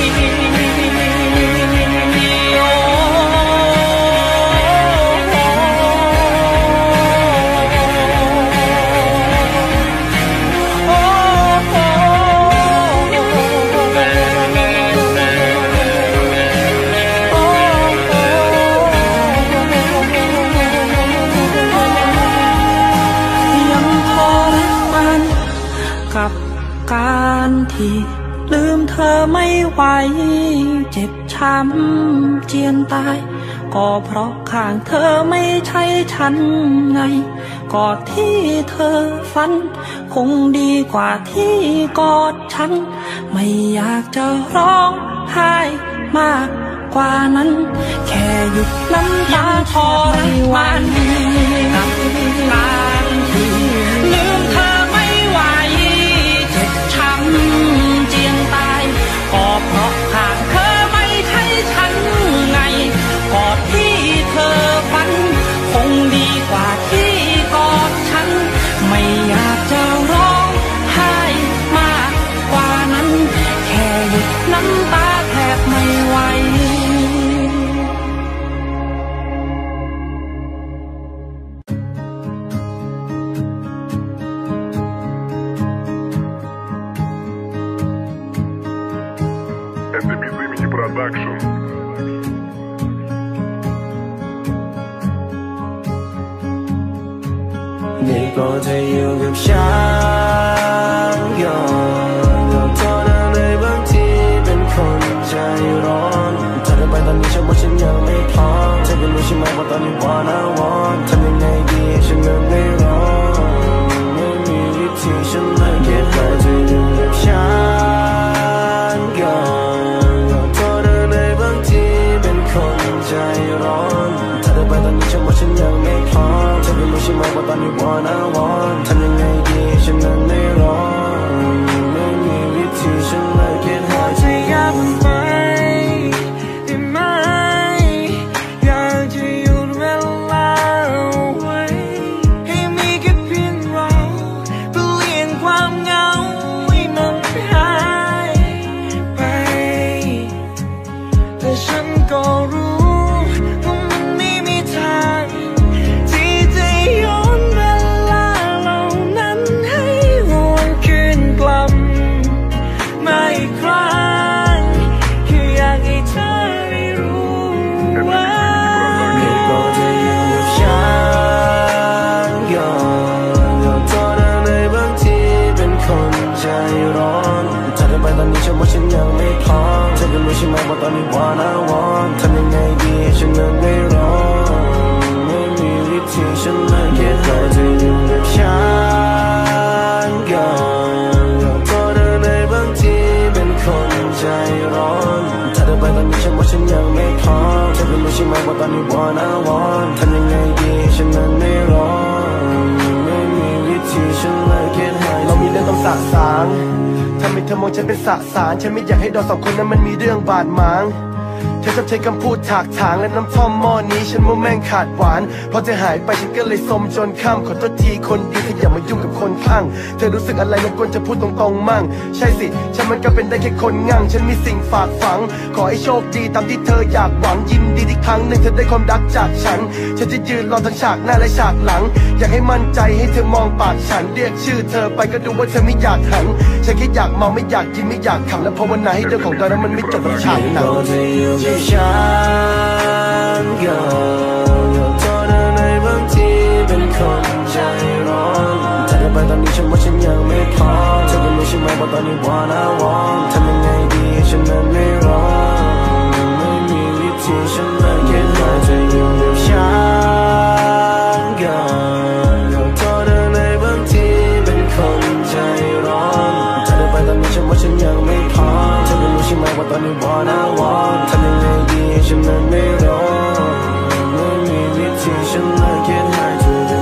การที่ลืมเธอไม่ไหวเจ็บช้ำเจียนตายก็เพราะข้างเธอไม่ใช่ฉันไงกอดที่เธอฝันคงดีกว่าที่กอดฉันไม่อยากจะร้องไห้มากกว่านั้นแค่หยุดน้ำตาทรมานกับการที่ลืมเธอไม่ไหวเจ็บช้ำเจียนตายก็เพราะข้างเธอไม่ใช่ฉันไงกอดที่เธอฝันคงดีกว่าที่กอดฉันไม่อยากจะร้องไห้มากกว่านั้นแค่หยุดน้ำตาแทบไม่ไหวได้โปรดเธออยู่กับฉันก่อนเท่านั้นเลยบางทีเป็นคนใจร้อนเธอเดินไปตอนนี้ฉันว่าฉันยังไม่พร้อมเธอก็รู้ใช่ไหมว่าตอนนี้ wanna want ทำยังไงดีฉันยังไม่ร้องไม่มีวิธีฉันเลยแค่เธอจะอยู่กับฉันก่อนเท่านั้นเลยบางทีเป็นคนใจร้อนเธอเดินไปตอนนี้ฉันว่าฉันยังไม่พร้อมเธอก็รู้ใช่ไหมว่าตอนนี้ wanna want ทำยังไงดีฉันนั้นไม่ร้องไม่มีวิธีฉันเลยแค่เธอจะอย่าเพิ่งไปได้ไหมอยากจะหยุดเวลาไว้ให้มีแค่เพียงเราเพื่อเลี่ยงความเหงาให้มันหายไปแต่ฉันก็รู้ว่ามันไม่มีทางที่จะย้อนเวลาเหล่านั้นให้วนคืนกลับมาอีกครั้งแค่อยากให้เธอได้รู้ว่าได้โปรดเธออยู่กับฉันก่อนเท่านั้นเลยบางทีเป็นคนใจร้อนเธอเดินไปตอนนี้ฉันว่าฉันยังไม่พร้อมเธอก็รู้ใช่ไหมว่าตอนนี้ wanna want ทำยังไงดีฉันนั้นไม่ร้องไม่มีวิธีฉันเลยแค่เธอจะอยู่กับฉันก่อนเท่านั้นเลยบางทีเป็นคนใจร้อนเธอเดินไปตอนนี้ฉันว่าฉันยังไม่พร้อมเธอก็รู้ใช่ไหมว่าตอนนี้ wanna want ทำยังไงดีฉันนั้นไม่ร้องไม่มีวิธีฉันเลยแค่เธอเรามีเรื่องต้องสะสางทำให้เธอมองฉันเป็นสสารฉันไม่อยากให้เราสองคนนั้นมันมีเรื่องบาดหมางเธอชอบใช้คำพูดถากถางและน้ำท่อมหม้อนี้ฉันว่าแม่งขาดหวานพอเธอหายไปฉันก็เลยสมจนข้ามขอโทษทีคนดีเธออย่ามายุ่งกับคนข้างเธอรู้สึกอะไรแล้วควรจะพูดตรงๆมั่งใช่สิฉันมันก็เป็นได้แค่คนงั่งฉันมีสิ่งฝากฝังขอให้โชคดีตามที่เธออยากหวังยินดีที่ครั้งหนึ่งเธอได้ความรักจากฉันจะยืนรอทั้งฉากหน้าและฉากหลังอยากให้มั่นใจให้เธอมองปากฉันเรียกชื่อเธอไปก็ดูว่าเธอไม่อยากหันฉันแค่อยากเมาไม่อยากกินไม่อยากขำและภาวนาให้เรื่องของเรานั้นมันไม่จบแบบฉากหนังฉันก็เท่านั้นในบางทีเป็นคนใจร้อนเธอเดินไปตอนนี้ฉันว่าฉันยังไม่พร้อมเธอก็รู้ใช่ไหมว่าตอนนี้ wanna want ทำยังไงดีฉันนั้นไม่ร้องไม่มีวิธีฉันเลยแค่เธอจะอยู่กับฉันก็เท่านั้นในบางทีเป็นคนใจร้อนเธอเดินไปตอนนี้ฉันว่าฉันยังไม่พร้อมเธอก็รู้ใช่ไหมว่าตอนนี้ wanna want ทำยังไงดีฉันนั้นไม่ร้องไม่มีวิธีฉันเลยแค่ให้เธอได้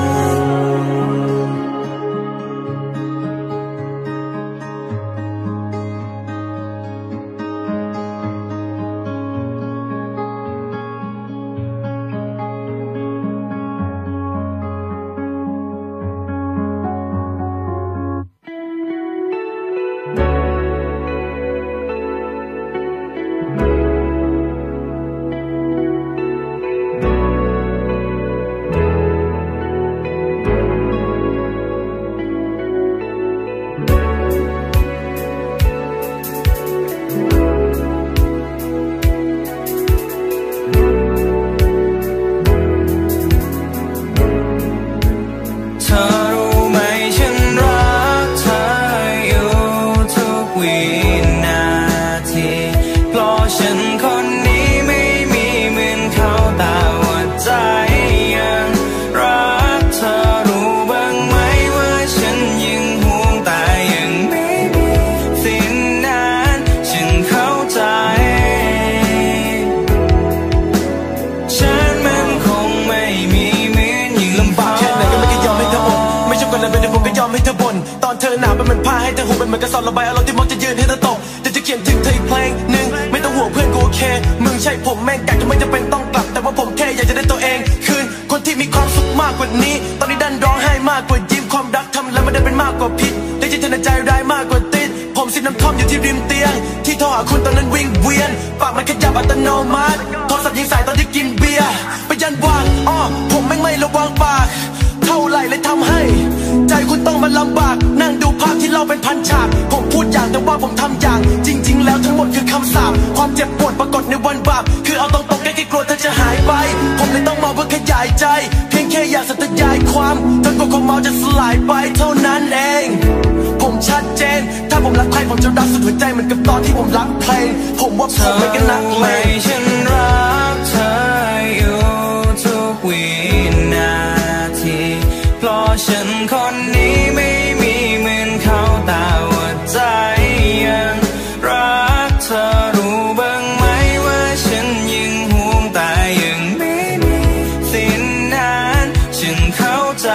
ดี๋ยวผมก็ยอมให้เธอบ่นตอนเธอหนาวเป็นเหมือนผ้าให้เธอห่มเป็นเหมือนกระสอบระบายอารมณ์ที่มักจะยืนให้เธอตกแต่จะเขียนถึงเธออีกเพลงหนึ่งไม่ต้องห่วงเพื่อนกูโอเคมึงใช่ผมแม่งไก่จะไม่จำเป็นต้องกลับแต่ว่าผมแค่อยากจะได้ตัวเองคืนคนที่มีความสุขมากกว่านี้ตอนนี้ดันร้องไห้มากกว่ายิ้มความรักทำแล้วมันได้เป็นมากกว่าพิษได้จิตใจร้ายมากกว่าติดผมสิน้ำท่อมอยู่ที่ริมเตียงที่โทรหาคุณตอนนั้นวิ่งเวียนปากมันขยับอัตโนมัติโทรศัพท์ยิงสายตอนที่กินเบียร์ไปยันวางผมไม่ระวังปากเท่าไหร่เลยทำให้ใจคุณต้องมาลำบากนั่งดูภาพที่เราเป็นพันฉากผมพูดอย่างแต่ว่าผมทำอย่างจริงๆแล้วทั้งหมดคือคำสาปความเจ็บปวดปรากฏในวันบาปคือเอาตรงๆแค่กลัวเธอจะหายไปผมเลยต้องมาเพื่อขยายใจเพียงแค่อยากสัตยายความจนกว่าความเมาจะสลายไปเท่านั้นเองผมชัดเจนถ้าผมรักใครผมจะรักสุดหัวใจเหมือนกับตอนที่ผมรักเพลงผมว่าผมไม่กันนักเลงฉันรักเธออยู่ทุกวินาทีเพราะฉันคนนี้ไม่มีเหมือนเขาแต่ว่าใจยังรักเธอรู้บ้างไหมว่าฉันยังห่วงแต่ยังไม่มีสิ่งนั้นฉันเข้าใจ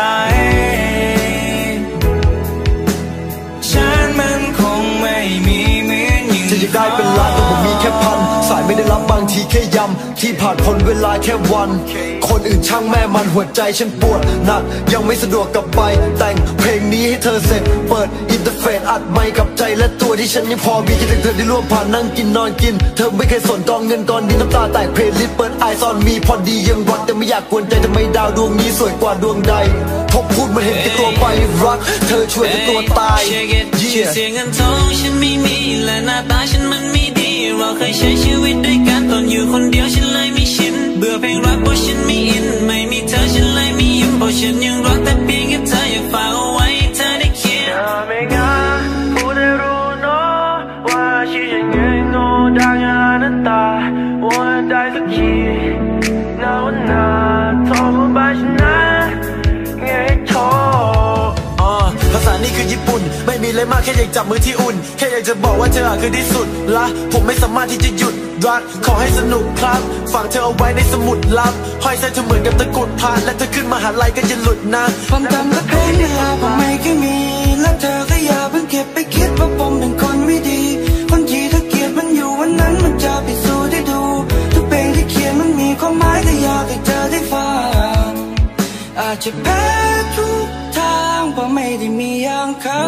ฉันมันคงไม่มีเหมือนอย่างจะอยากได้เป็นล้านแต่ผมมีแค่พันสายไม่ได้รับบางทีแค่ย้ำที่ผ่านพ้นเวลาแค่วันคนอื่นช่างแม่มันหัวใจฉันปวดหนักยังไม่สะดวกกลับไปแต่งเพลงนี้ให้เธอเสร็จเปิดอินเทอร์เฟซอัดไมค์กับใจและตัวที่ฉันยังพอมีคิดถึงเธอที่ร่วมผ่านนั่งกินนอนกินเธอไม่เคยสนกองเงินกองดินน้ำตาแตกเพลย์ลิสต์เปิดไอซอนมีพอดียังรักแต่ไม่อยากกวนใจทำไมดาวดวงนี้สวยกว่าดวงใดพบพูดมาเห็นแก่ตัวไปรักเธอช่วยเป็นตัวตายชื่อเสียงเงินทองฉันไม่มีและหน้าตาฉันมันไม่ดีเราเคยใช้ชีวิตด้วยกันตอนอยู่คนเดียวฉันเลยไม่ชินเบื่อเพลงรักเพราะฉันไม่อินไม่มีเธอฉันเลยไม่ยิ้มเพราะฉันยังรักแต่เพียงแค่เธออยากฝากเอาไว้เธอได้คิดไม่ง่ายพูดให้รู้เนาะว่าชีวิตยังไงโง่ดังอย่างนั้นตาว่าได้สักทีหน้าวันหน้าโทรมาบ้านฉันนะไงโทรภาษานี่คือญี่ปุ่นไม่มีอะไรมากแค่อยากจับมือที่อุ่นแค่อยากจะบอกว่าเธอคือที่สุดละผมไม่สามารถที่จะหยุดรักขอให้สนุกครับฝังเธอเอาไว้ในสมุดลับห้อยใส่เธอเหมือนกับตะกรุดพานและเธอขึ้นมหาลัยก็จะหลุดนะความจำและเพลงเวลาผมไม่เคยมีและเธอก็อย่าเพิ่งเก็บไปคิดว่าผมเป็นคนไม่ดีคนที่เธอเกลียดมันอยู่วันนั้นมันจะพิสูจน์ได้ดูทุกเพลงที่เขียนมันมีความหมายแต่อยากให้เธอได้ฟังอาจจะแพ้ทุกทางเพราะไม่ได้มีอย่างเขา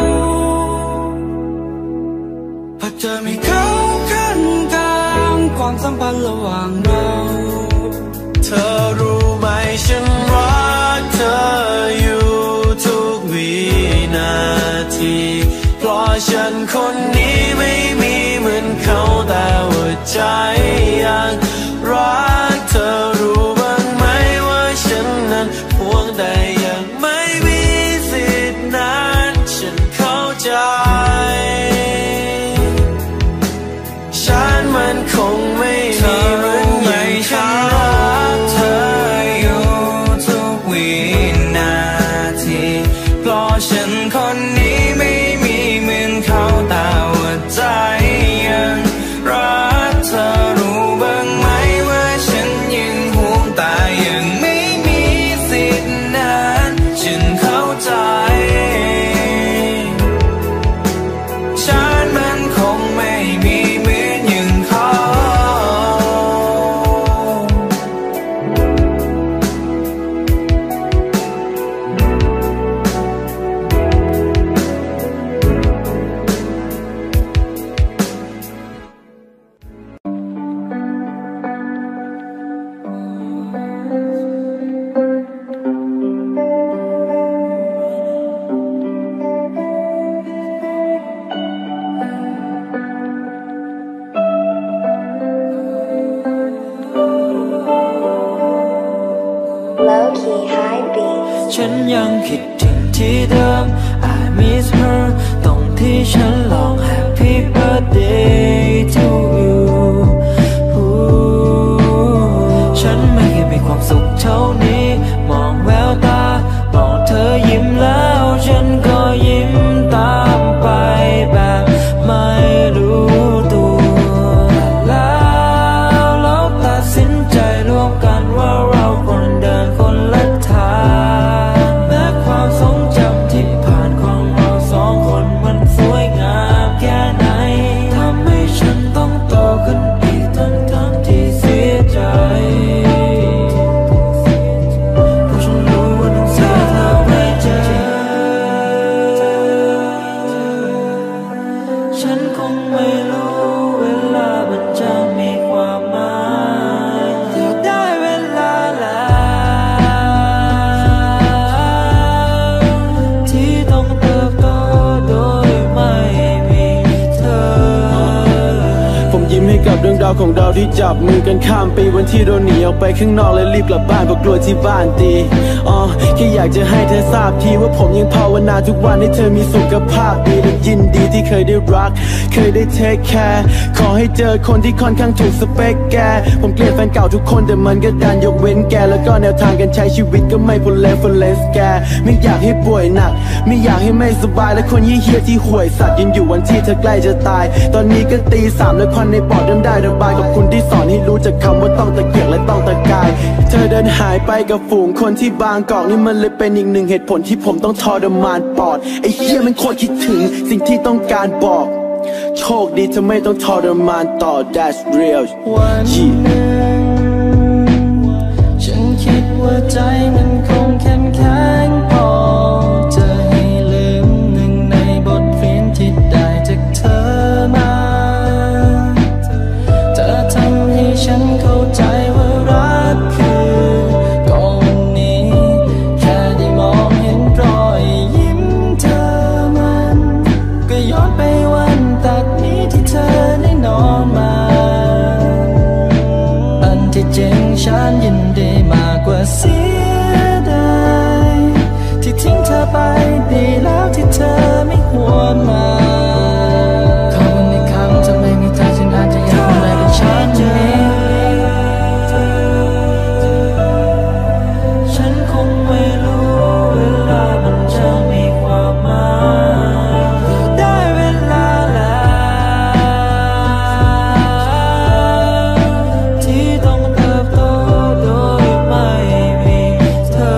เพราะเธอไม่เข้าขั้นกลางความสัมพันธ์ระหว่างเราเธอรู้ไหมฉันรักเธออยู่ทุกวินาทีเพราะฉันคนนี้ไม่มีเหมือนเขาแต่ว่าใจยังรักเธอรู้บ้างไหมว่าฉันนั้นห่วงแต่ยังไม่มีสิทธิ์นั้นฉันเข้าใจฉันมันคงไม่มีเหมือนอย่างเขาเธออยู่ทุกวินาทีเพราะฉันคนนี้ไม่มีเหมือนเขาแต่ว่าใจยังรักเธอรู้บ้างไหมว่าฉันยังห่วงแต่ยังไม่มีสิทธิ์นั้นฉันเข้าใจฉันมันคงไม่มีเหมือนอย่างเขาฉันยังคิดถึงที่เดิม I miss her ตรงที่ฉันลอง Happy birthday to you ฉันไม่เคยมีความสุขเท่านี้มองแววตามองเธอยิ้มแล้วฉันก็ยิ้มตามไปแบบไม่รู้ตัวแล้วเราตัดสินใจร่วมกันว่าเราควรเดินคนละทางแม้ความทรงจำที่ผ่านเรื่องราวของเราที่จับมือกันข้ามปีวันที่เราหนีออกไปข้างนอกและรีบกลับบ้านเพราะกลัวที่บ้านตีแค่อยากจะให้เธอทราบทีว่าผมยังภาวนาทุกวันให้เธอมีสุขภาพดีและยินดีที่เคยได้รักเคยได้เทคแคร์ขอให้เจอคนที่ค่อนข้างถูกสเปคแกผมเกลียดแฟนเก่าทุกคนแต่มันก็ดันยกเว้นแกแล้วก็แนวทางการใช้ชีวิตก็ไม่พ้นเลนส์แกไม่อยากให้ป่วยหนักไม่อยากให้ไม่สบายและคนเหี้ยที่ห่วยสัตว์ยืนอยู่วันที่เธอใกล้จะตายตอนนี้ก็ตี 3แล้วควันในปอดเริ่มได้ระบายกับคุณที่สอนให้รู้จักคำว่าต้องตะเกียกและต้องตะกายเธอเดินหายไปกับฝูงคนที่บางกอกนี่มันเลยเป็นอีกหนึ่งเหตุผลที่ผมต้องทรมานปอดไอ้เหี้ยมันโคตรคิดถึงสิ่งที่ต้องการบอกโชคดีเธอไม่ต้องทรมานต่อ That's real วันหนึ่งฉันคิดว่าใจมันคงเข้มแข็งพอจะให้ลืมหนึ่งในบทเรียนที่ได้จากเธอมาเธอทำให้ฉันเข้าใจว่ารักคือก่อนวันนี้แค่ได้มองเห็นรอยยิ้มเธอมันก็ย้อนไปวันตัดนี้ที่เธอได้นอนมาอันที่จริงฉันยินดีมากกว่าเสียดายที่ทิ้งเธอไปดีแล้วที่เธอไม่หวนมาขอวันในครั้งจะไม่มีเธอฉันอาจจะยังไม่เป็นฉันนี้ฉันคงไม่รู้เวลามันจะมีความหมายได้เวลาแล้วที่ต้องเติบโตโดยไม่มีเธอ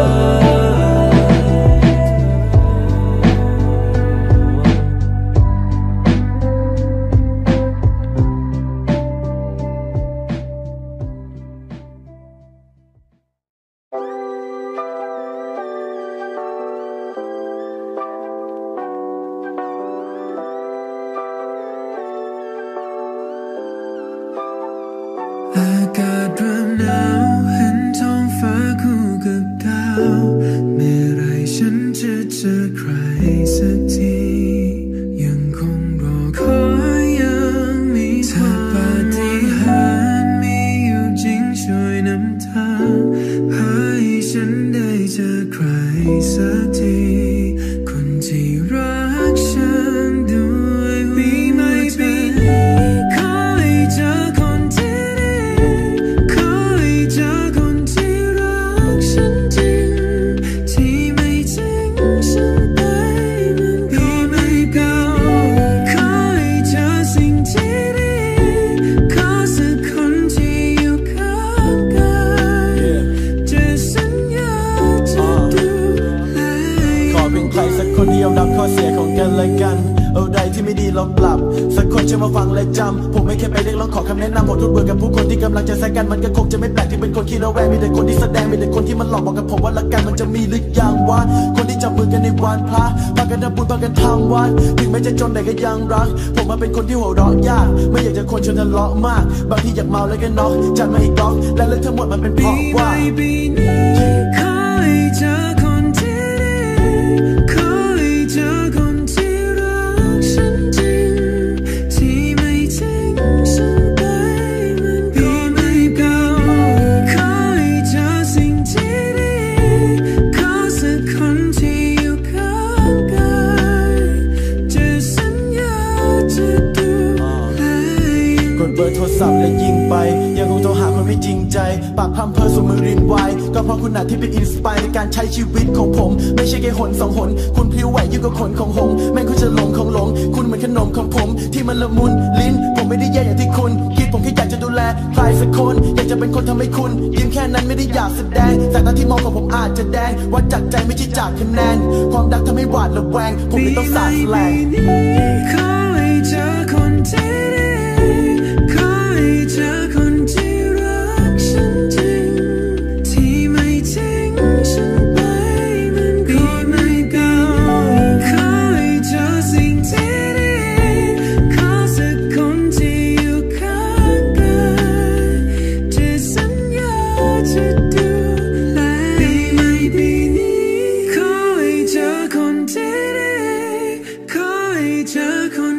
อากาศเริ่มหนาวเห็นท้องฟ้าคู่กับดาวเมื่อไรฉันจะเจอใครสักทียังคงรอคอยยังมีถ้าปาฏิหาริย์มีอยู่จริงช่วยนำทางพาให้ฉันได้เจอใครสักทีคนที่รักฉันด้วยหัวใจขอให้เจอคนที่ขอให้เจอคนที่รักฉันจริงที่ไม่ทิ้งฉันไปเหมือนพี่ไม่เก่าขอให้เจอสิ่งที่ดีขอสักคนที่อยู่ข้างกายจะสัญญาจะดูแลขอเพียงใครสักคนที่ยอมรับข้อเสียของกันและกันเอาใดที่ไม่ดีลองปรับสักคนจะมาฟังและจำผมไม่เคยไปเรียกร้องขอคำแนะนำผมทุกเบื่อกับผู้คนที่กำลังจะแซงกันมันก็คงจะไม่แปลกที่เป็นคนขี้ระแวงมีแต่คนที่แสดงมีแต่คนที่มันหลอกบอกกับผมว่ารักกันมันจะมีหรือยังวะคนที่จับมือกันในวันพระพากันทำบุญพากันทำวัดถึงแม้จะจนแต่ก็ยังรักผมมาเป็นคนที่หัวเราะยากไม่อยากจะคนชวนทะเลาะมากบางทีอยากเมาแล้วก็น็อกจัดมาอีกล็อกและเรื่องทั้งหมดมันเป็นเพราะว่าปีนี้ขอให้เจอคนที่ดีขอให้เจอคนที่รักฉันจริงที่ไม่ทิ้งฉันไปเหมือนพี่ไม่เก่าขอให้เจอสิ่งที่ดีขอสักคนที่อยู่ข้างกายจะสัญญาจะดูแลกดเบอร์โทรศัพท์และยิงไปยังคงโทรหาคนไม่จริงใจปากพร่ำเพ้อสู่มือรินไวก็เพราะคุณน่ะที่เป็นอินสปายในการใช้ชีวิตของผมไม่ใช่แค่หนสองหนคุณพลิ้วไหวยิ่งกว่าขนของหงแม่งคุณจะหลงของหลงคุณเหมือนขนมของผมที่มันละมุนลิ้นผมไม่ได้แย่อย่างที่คุณคิดผมแค่อยากจะดูแลใครสักคนอยากจะเป็นคนทำให้คุณยิ้มแค่นั้นไม่ได้อยากแสดงแต่ตาที่มองของผมอาจจะแดงวัดจากใจไม่ใช่จากคะแนนความรักทำให้หวาดระแวงผมเลยต้องสาดแสลงขอให้เจอคนที่ดีขอให้เจอคนที่รักฉันจริงที่ไม่ทิ้งฉันไปเหมือนพี่ไม่เก่าขอให้เจอสิ่งที่ดีขอสักคนที่อยู่ข้างกายจะสัญญาจะดูแลปีนี้ขอให้เจอคนที่ดีขอให้เจอคน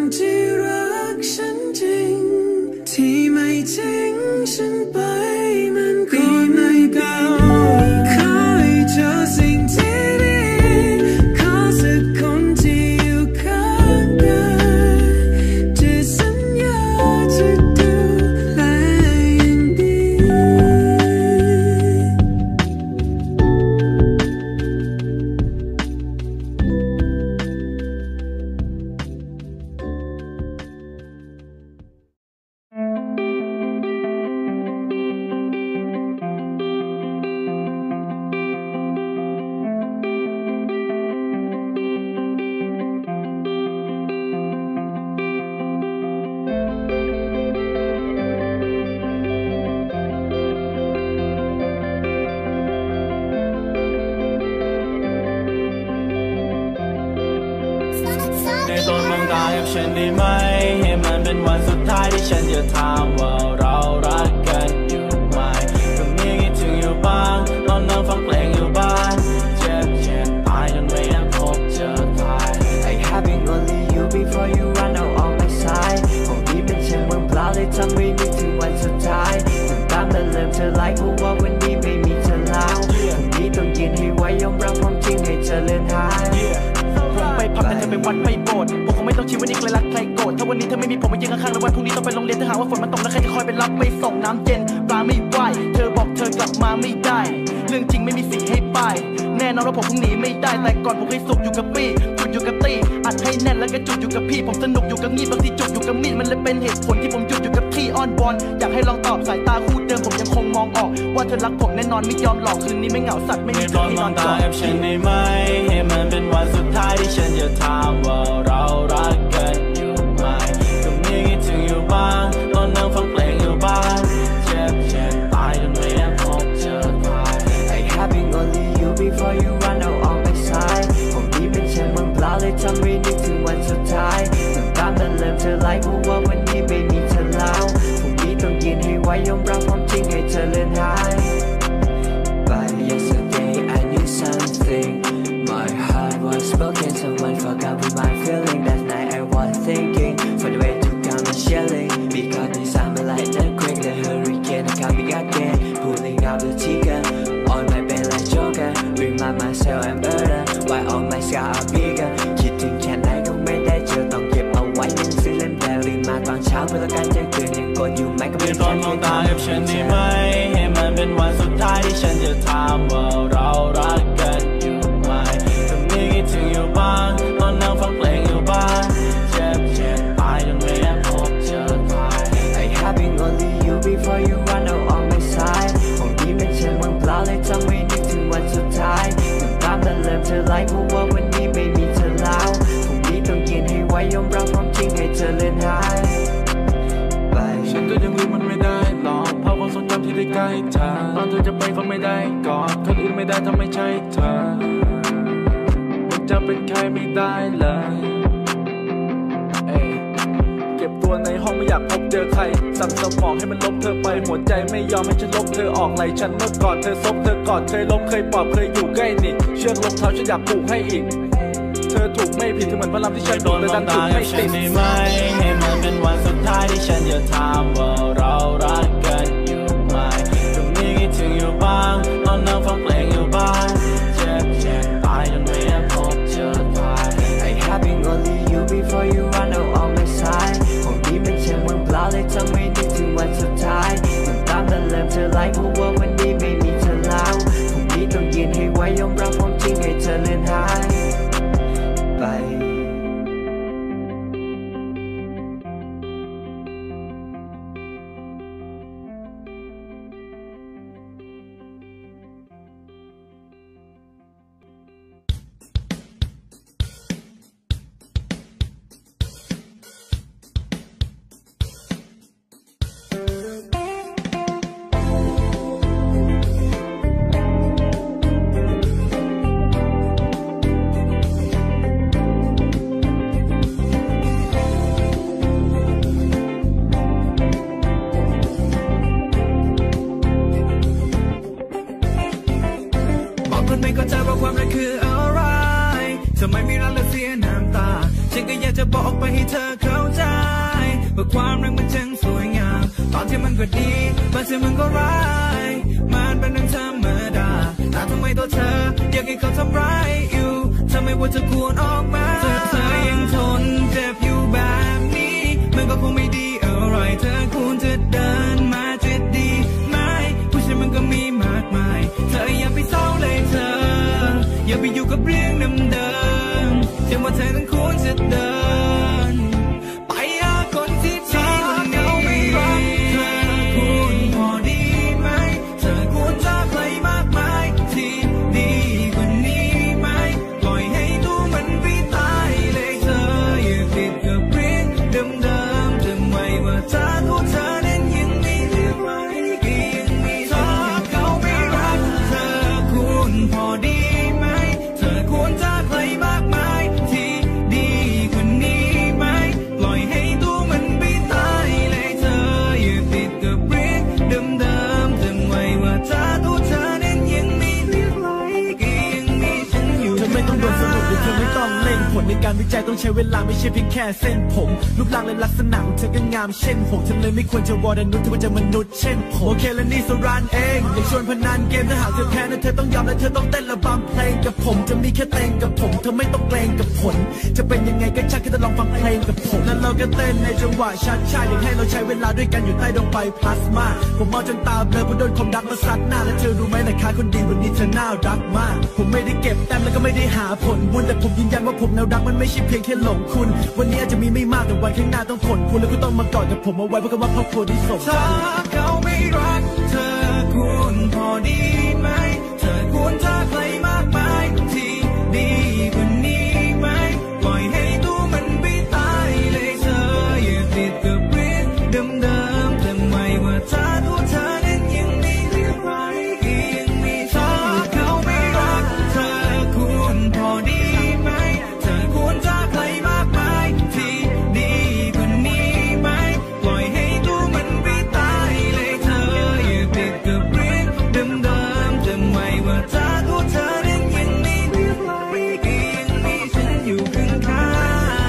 ายกับฉันได้ไหมให้มันเป็นวันสุดท้ายที่ฉันจะถามว่าเรารักกันอยู่ไหมก็มีคิดถึงอยู่บ้างตอนนั่งฟังเพลงอยู่บ้านเจ็บตายจนไม่อยากพบเจอใคร I having only you before you run out on my side ของนี้เป็นเช่นเมืองเปล่าเลยทำให้นึกถึงวันสุดท้ายถึงตามแต่เริ่มเธอไล่เพราะว่าวันนี้ไม่มีเธอแล้ววันนี้ต้องยืนให้ไว้ยอมรับความจริงให้เธอเลื่อนหายผมไปพับแต่เธอไปวัดไปโบสถ์ผมคงไม่ต้องชีวิตนี้ใครรักใครโกรธถ้าวันนี้เธอไม่มีผมมายืนข้างๆแล้ววันพรุ่งนี้ต้องไปโรงเรียนถ้าหากว่าฝนมันตกแล้วใครจะคอยไปรับไปส่งน้ำเย็นปลาไม่ไหวเธอบอกเธอกลับมาไม่ได้เรื่องจริงไม่มีสีให้ป้ายแน่นอนว่าผมคงหนีไม่ได้แต่ก่อนผมเคยสุกอยู่กับปี้จุดอยู่กับตีอัดให้แน่นแล้วก็จุดอยู่กับพี่ผมสนุกอยู่กับมีดบางทีจุดอยู่กับมีดมันเลยเป็นเหตุผลที่ผมหยุดอยู่กับที่อ้อนวอนอยากให้ลองตอบสายตาคู่เดิมผมยังคงมองออกว่าเธอรักผมแน่นอนไม่ยอมหลอกคืนนี้ไม่เหงาสัตว์ไม่มีเธอให้นอนกอดฉันได้ไหมให้มันเป็นวันสุดท้ายที่ฉันจะถามว่าเรารักกันอยู่ไหมก็มีคิดถึงอยู่บ้างตอนนั่งฟังเพลงอยู่บ้านเจ็บตายจนไม่อยากพบเจอใคร I having only you before you run out on my side ผมนี้เป็นเช่นเมืองเปล่าเลยทำให้นึกถึงวันสุดท้ายถึงตามแต่เริ่มเธอไล่เพราะว่าวันนี้ไม่มีเธอแล้วผมนี้ต้องยืนให้ไว้ยอมรับความจริงให้เธอเลื่อนหาย But yesterday I knew something my heart was broken someone forgot with my feeling that night I was thinking for the way to come and shelling because the summer like the quick the hurricane coming again pulling out the trigger on my bed like Joker remind myself I'm better why all my scars are bigger คิดถึงแค่ไหนก็ไม่ได้เจอต้องเก็บเอาไว้ยังซื้อเล่มแต่รีบมาตอนเช้าเพื่อต้องการแจ้งเตือนยังกดอยู่ไหมก็ไม่ตอนมองตากับฉันได้ไหมให้มันเป็นวันสุดท้ายที่ฉันจะถามว่าเรารักกันอยู่ไหมก็มีคิดถึงอยู่บ้างตอนนั่งฟังเพลงอยู่บ้านเจ็บตายจนไม่อยากพบเจอใคร I having only you before you run out on my side ของนี้เป็นเช่นเมืองเปล่าเลยทำให้นึกถึงวันสุดท้ายถึงตามแต่เริ่มเธอไล่เพราะว่าวันนี้ไม่มีเธอแล้วผมนี้ต้องยืนให้ไว้ยอมรับความจริงให้เธอเลื่อนหายไปฉันก็ยังลืมมันไม่ได้หรอกภาพความทรงจำที่ได้ใกล้เธอตอนเธอจะไปฟังไม่ได้กอดคนอื่นไม่ได้ถ้าไม่ใช่เธอมันจะเป็นใครไม่ได้เลยเก็บตัวในห้องไม่อยากพบเจอใครสั่งสมองให้มันลบเธอไปหัวใจไม่ยอมให้ฉันลบเธอออกไหลฉันเมื่อก่อนเธอซบเธอกอดเคยล้มเคยปลอบเคยอยู่ใกล้นิดเชือกรองเท้าฉันอยากผูกให้อีกเธอถูกไม่ผิดเธอเหมือนพลังที่ฉันโดนแต่ดันถูกไม่ติดได้ไหมให้มันเป็นวันสุดท้ายที่ฉันจะถามว่าเรารักกันอยู่ไหมก็มีคิดถึงอยู่บ้างตอนนั่งฟังเพลงอยู่บ้านเจ็บตายจนไม่อยากพบเจอใคร I having only you before you run out on my side ของนี้เป็นเช่นเมืองเปล่าเลยทำให้นึกถึงวันสุดท้ายถึงตามแต่เริ่มเธอไล่เพราะว่าวันนี้ไม่มีเธอแล้วผมนี้ต้องยืนให้ไว้ยอมรับความจริงให้เธอเลื่อนหายไปความรักมันช่างสวยงามตอนที่มันก็ดีบางทีมันก็ร้ายมันเป็นเรื่องธรรมดาแต่ทำไมตัวเธออยากให้เขาทำร้ายอยู่ทำไมว่าจะควรออกมาเธอยังทนเจ็บอยู่แบบนี้มันก็คงไม่ดีอะไรเธอควรจะเดินมาจะดีไหมผู้ชายมันก็มีมากมายเธออย่าไปเศร้าเลยเธออย่าไปอยู่กับเรื่องเดิมๆจะว่าเธอต้องควรจะเดินไปหาคนที่ดีกว่านี้เธอควรพอดีไหมเธอควรจะใครมากมายที่ดีกว่านี้ไหมปล่อยให้ตัวมันไปตายเลยเธออย่าติดกับเรื่องเดิมๆจะไม่ว่าเธอตัวเธอนั้นยังไม่เลือกไว้ก็ยังมีเธอเขาไม่รักเธอควรพอดีไหมเธอควรจะใครมากมายที่ดผลในการวิจัยต้องใช้เวลาไม่ใช่เพียงแค่เส้นผมรูปร่างและลักษณะของเธอก็งามเช่นผมเธอเลยไม่ควรจะวอร์ดนุษย์เธอควรจะมนุษย์เช่นผมโอเคและนี่สุรานเองอยากชวนพนันเกมถ้าหากเธอแพ้นั้นเธอต้องยอมและเธอต้องเต้นระบำเพลงกับผมจะมีแค่เต้นกับผมเธอไม่ต้องเกรงกับผลจะเป็นยังไงก็ช่างแค่จะลองฟังเพลงกับผมแล้วเราก็เต้นในจังหวะชัดชาอยากให้เราใช้เวลาด้วยกันอยู่ใต้ดวงไฟพลาสมาผมมองจนตาเบลอเพราะโดนความรักมาซัดหน้าและเธอรู้ไหมนะคะคนดีวันนี้เธอน่ารักมากผมไม่ได้เก็บแต้มแล้วก็ไม่ได้หาผลบุญแต่ผมยืนยันว่าผมแนวรักมันไม่ใช่เพียงแค่หลงคุณวันนี้อาจจะมีไม่มากแต่วันข้างหน้าต้องผลคุณแล้วก็ต้องมากอดกับผมเอาไว้เพราะคำว่าครอบครัวที่สมถ้าเขาไม่รักเธอคุณพอดีไหมเธอควรจะใครมากมายที่ดีกว่านี้ไหมปล่อยให้ตัวมันไปตายเลยเธออย่าติดกับเรื่องเดิมๆแต่ไม่ว่าเธอตัวเธอนั้นยังไม่เรียบร้อยยังมีถ้าเขาไม่รักเธอคุณพอดีไหมเธอควรจะใครมากมายที่ดีกว่านี้ไหมปล่อยให้ตัวมันไปตายเลยเธออย่าติดกับเรื่องเดิมๆแต่ไม่ว่าเธอตัวเธอนั้นยังไม่เรียบร้อยยังมีฉันอยู่ข้างๆ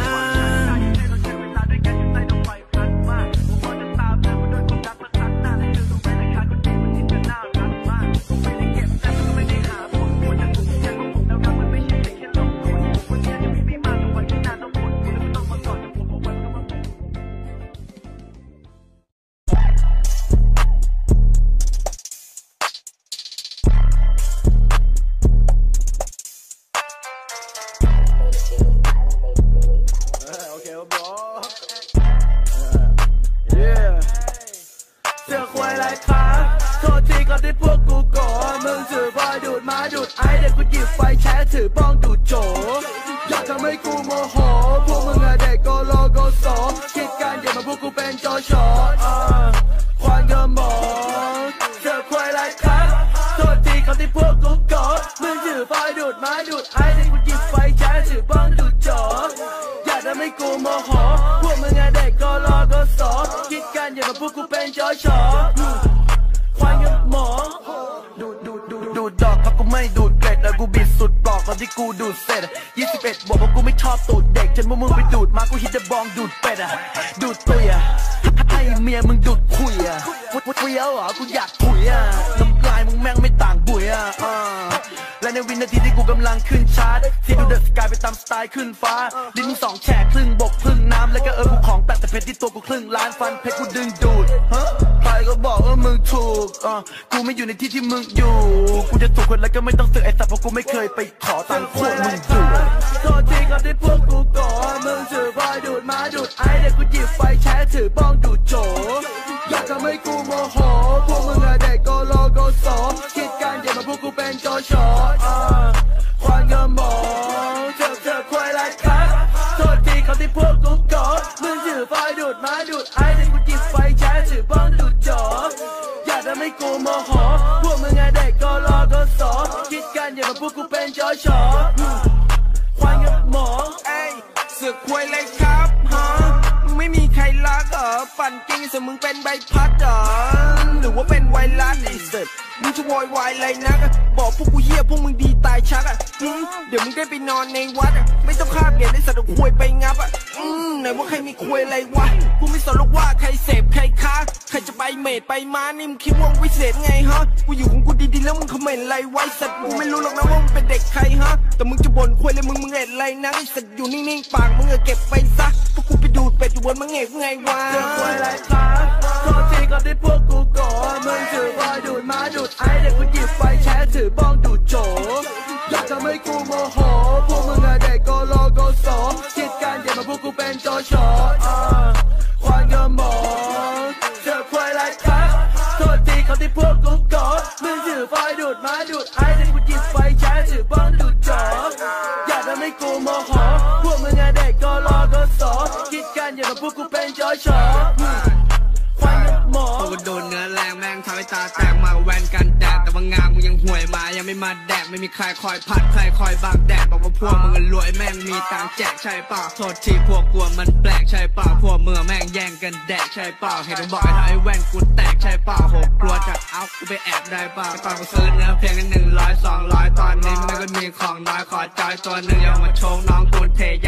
เสือควายไรครับโทษทีครับที่พวกกูโกรธมึงถือบอยดูดมาดูดไอเด็กกูหยิบไฟแช็ถือบ้องดูดโจอยากทำให้กูโมโหพวกมึงอะเด็กโกโลโกโสคิดกันอย่ามาพวกกูเป็นจอชอควายกระหมอเสือควายไรครับโทษทีครับที่พวกกูโกรธมึงถือบอยดูดมาดูดไอเด็กกูหยิบไฟแช็ถือบ้องดูดโจอยากทำให้กูโมโหพวกมึงอะเด็กโกโลโกโสคิดกันอย่ามาพวกกูเป็นจอชอควายกับหมอดูดดอกเพราะกูไม่ดูดเกล็ดแล้วกูบิดสุดปลอกตอนที่กูดูดเสร็จ21บอกว่ากูไม่ชอบตูดเด็กจนพวกมึงไปดูดมากูฮิตจะบองดูดเป็ดดูดตุยให้เมียมึงดูดคุยคุยเอาเหรอกูอยากถุยน้ำลายมึงแม่งไม่ต่างบุ๋ยและในวินาทีที่กูกำลังขึ้นชาร์ตที่ดูเดอะสกายไปตามสไตล์ขึ้นฟ้าดินสองแฉกครึ่งบกครึ่งน้ำแล้วก็กูของแต่เพชรที่ตัวกูครึ่งล้านฟันเพชรกูดึงดูดใครก็บอกว่ามึงถูกกูไม่อยู่ในที่ที่มึงอยู่กูจะถูกคนแล้วก็ไม่ต้องเสือกไอ้สัตว์เพราะกูไม่เคยไปขอตังค์พวกมึงดูโทษทีครับที่พวกกูก่อมึงถือบอยดูดมาดูดไอเด็กกูหยิบไฟแช็ถือบ้องดูดโจอยากทำให้กูโมโหพวกมึงอะเด็กโกโลโกโสคิดกันอย่ามาพวกกูเป็นจอชอควายกระหมอเธอควายไรครับโทษทีครับที่พวกกูก่อมึงถือไฟดูดมาดูดไอเด็กกูหยิบไฟแช็ถือบ้องดูดโจอยากทำให้กูโมโหพวกมึงอะเด็กโกโลโกโสคิดกันอย่ามาพวกกูเป็นจอชอควายกระหมอเสือกควายไรครับมึงไม่มีใครรักปั่นกิ้งเสมึงเป็นใบพัดหรือว่าเป็นไวรัสไอ้เสร็จมึงจะวอยวายอะไรนักบอกพวกกูเหี้ยพวกมึงดีตายชักเดี๋ยวมึงได้ไปนอนในวัดไม่ต้องคาบเหรียญไอ้สัตว์ควยไปงับไหนว่าใครมีควยอะไรวะกูไม่สนหรอกว่าใครเสพใครค้าใครจะไปเมดไปมานี่มึงคิดว่าวิเศษไงกูอยู่ของกูดีๆแล้วมึงคอมเมนต์อะไรไว้สัตว์กูไม่รู้หรอกนะว่ามึงเป็นเด็กใครแต่มึงจะบ่นควยเลยมึงเอ็ดอะไรนะไอ้สัตว์อยู่นิ่งๆปากมึงเก็บไปซะพวกกูไปดูดเป็ดอยู่บนมึงเอกไงวะเจอควยไรครับโทษทีก่อนที่พวกกูก่อมึงถือบอยดูดมาดูดไอเด็กกูหยิบไฟแช็ถือบ้องดูดโจอยากทำให้กูโมโหพวกมึงอะเด็กโกโลโกโสคิดกันอย่ามาพวกกูเป็นจอชอควายกระหมอเจอควายไรครับโทษทีครับที่พวกกูก่อมึงถือไฟดูดมาดูดไอเด็กกูหยิบไฟแช็ถือบ้องดูดโจอยากทำให้กูโมโหพวกมึงอะเด็กโกโลโกโสคิดกันอย่ามาพวกกูเป็นจอชอควายกระหมอพวกกูโดนเนื้อแรงแม่งทำให้ตาแตกมาแวนกันแดดแต่ว่างานมึงยังห่วยมายังไม่มาแดกไม่มีใครคอยพัดใครคอยบังแดดบอกว่าพวกมึงรวยแม่งมีตังแจกใช่เปล่าโทษทีพวกกลัวมันแปลกใช่เปล่าพวกเมื่อแม่งแย่งกันแดกใช่เปล่าเห็นมึงบอกไอ้ทำไอ้แว่นกูแตกใช่เปล่าโหกลัวจะเอากูไปแอบได้เปล่าตอนกูซื้อเนื้อเพลงกัน100 200ตอนนี้มันก็มีของน้อยขอจอยตัวหนึ่งอย่ามาโชว์น้องกูเท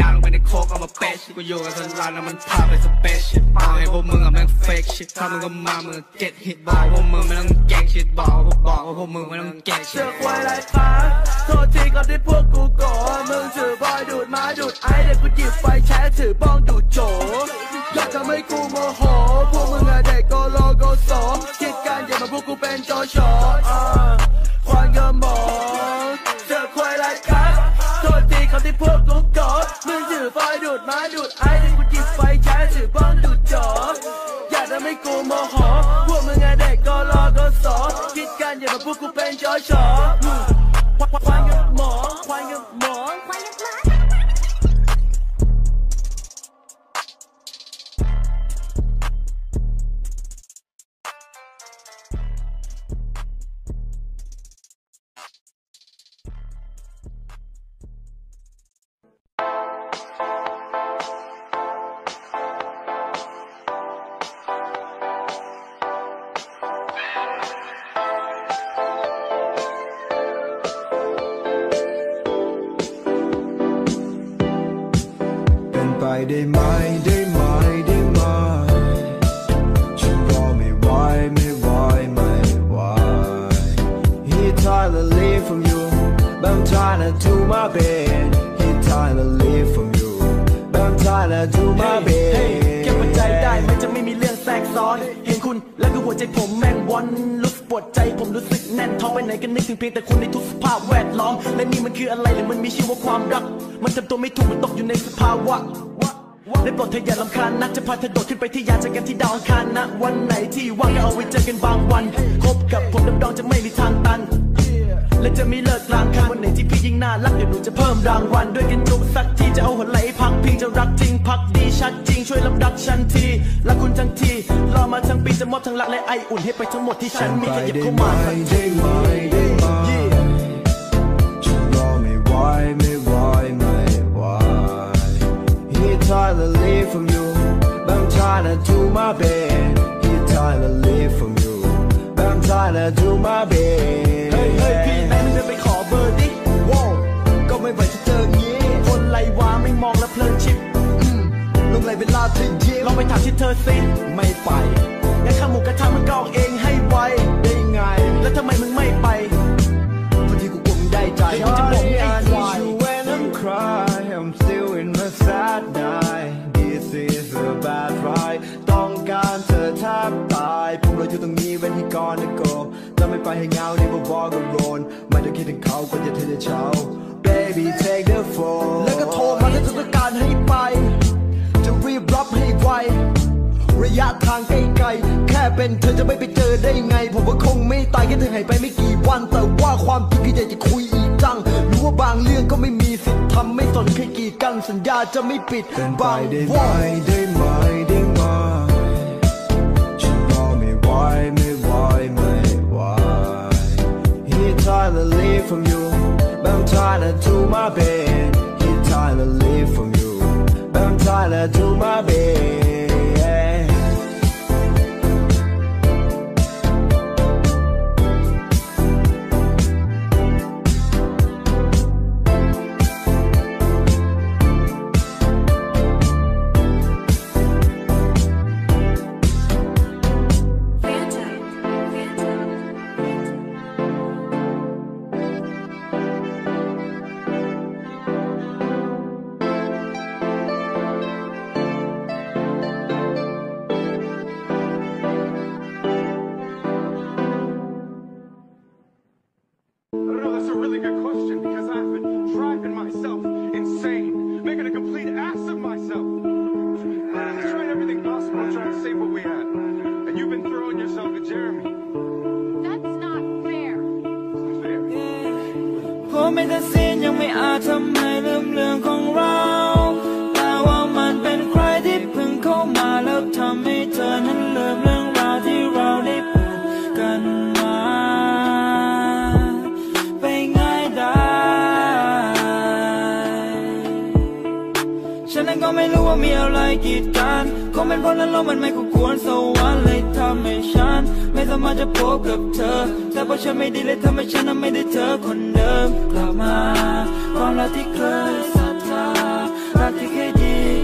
ามาเปชกูโยกับสันลานแล้วมันพาไปสเปชบอกให้พวกมึงอะแม่งเฟกชิตถ้ามึงก็มามึงเก็ตฮิตบอกพวกมึงไม่ต้องแกล้งชิตบอกว่าพวกมึงไม่ต้องแกล้งชิตเสือกไว้ไรฟ้าโทษทีก่อนที่พวกกูโกรธมึงถือบอยดูดไม้ดูดไอเด็กกูหยิบไฟแช็ถือบ้องดูดโจอยากจะไม่กูโมโหพวกมึงอะเด็กโกโลโกโสคิดกันอย่ามาพวกกูเป็นโจโฉควันกระหม่อมเสือกไว้ไรฟ้าโทษทีก่อนที่พวกกูโกรธมึงถือบอยดูดไม้ดูดไอเด็กกูหยิบไฟแช็ถือบ้องดูดโจอยากจะไม่กูโมโหพวกมึงอะเด็กโกโลโกโสคิดกันอย่ามาพวกกูเป็นโจโฉควายกับหมอควายกับหมอควายกับหมาได้ไหมได้ไหมได้ไหมฉันรอไม่ไหวไม่ไหวไม่ไหว He trying to leave from you but I'm trying to do my best He trying to leave from you but I'm trying to do my best เก็บใจได้มันจะไม่มีเรื่องแทรกซ้อนเห็นคุณแล้วก็หัวใจผมแม่งวันรู้สึกปวดใจผมรู้สึกแน่นท้องไปไหนก็นึกถึงเพียงแต่คุณในทุกสภาพแวดล้อมและนี่มันคืออะไรหรือมันมีชื่อว่าความรักมันทำตัวไม่ถูกมันตกอยู่ในสภาวะได้โปรดเธออย่าลำคาญนักจะพาเธอโดดขึ้นไปที่ยานเจอกันที่ดาวอังคารนะวันไหนที่ว่างก็เอาไว้เจอกันบางวันคบกับผมรับรองจะไม่มีทางตันและจะไม่เลิกกลางคันวันไหนที่พี่ยิ่งน่ารักเดี๋ยวหนูจะเพิ่มรางวัลด้วยกันจุกสักทีจะเอาหัวไหลพังพิงจะรักจริงพักดีชัดจริงช่วยรับรักฉันทีรักคุณทั้งทีรอมาทั้งปีจะมอบทั้งรักและไออุ่นให้ไปทั้งหมดที่ฉันมีแค่หยิบเข้ามาสักทีฉันรอไม่ไหวไม่ไหวไม่ไหวHe trying to leave from you but I'm trying to do my best He trying to leave from you but I'm trying to do my best เฮ้ยพี่ไหนมึงจะไปขอเบอร์ดิว้าวก็ไม่ไหวจะเจองี้คนไรวะไม่มองแล้วเพลินชิปลงไรเวลาถึงยิ้มลองไปถามที่เธอสิไม่ไปงั้นข้าหมูกระทะมันก็เอาเองให้ไวได้ไงแล้วทำไมมึงไม่ไปพอดีกูกลัวมึงได้ใจมึงจะบอกไอ้ควาย When I'm crying I'm still in my sad night This is a bad ride ต้องการเธอแทบตายผมรออยู่ตรงนี้ when he gonna go จะไม่ไปให้เงาในบ่วงกับโรนไม่ต้องคิดถึงเขาก็จะเธอจะเช้า Baby take the phone แล้วก็โทรมาถ้าเธอต้องการให้ไปจะรีบรับให้ไวระยะทางไกลๆแค่เป็นเธอจะไม่ไปเจอได้ไงผมว่าคงไม่ตายแค่เธอหายไปไม่กี่วันแต่ว่าความจริงคืออยากจะคุยอีกจังรู้ว่าบางเรื่องก็ไม่มีสิทธิ์ทำไม่สนใครกี่กันสัญญาจะไม่ปิดบางว่าได้ไหมได้ไหมฉันรอไม่ไหวไม่ไหวไม่ไหว He trying to leave from you but I'm trying to do my best He trying to leave from you but I'm trying to do my best ไม่ตัดสินยังไม่อาจทำให้ลืมเรื่องของเราแต่ว่ามันเป็นใครที่เพิ่งเข้ามาแล้วทำให้เธอนั้นลืมเรื่องราวที่เราได้ผ่านกันมาไปง่ายได้ฉันนั้นก็ไม่รู้ว่ามีอะไรกีดกันคงเป็นเพราะนั้นเรามันไม่คู่ควรสวรรค์เลยทำให้ฉันไม่สามารถจะพบกับเธอแต่เพราะฉันไม่ดีเลยทำให้ฉันนั้นไม่ได้เจอคนเดิมกลับมาความรักที่เคยศรัทธารักที่เคยดี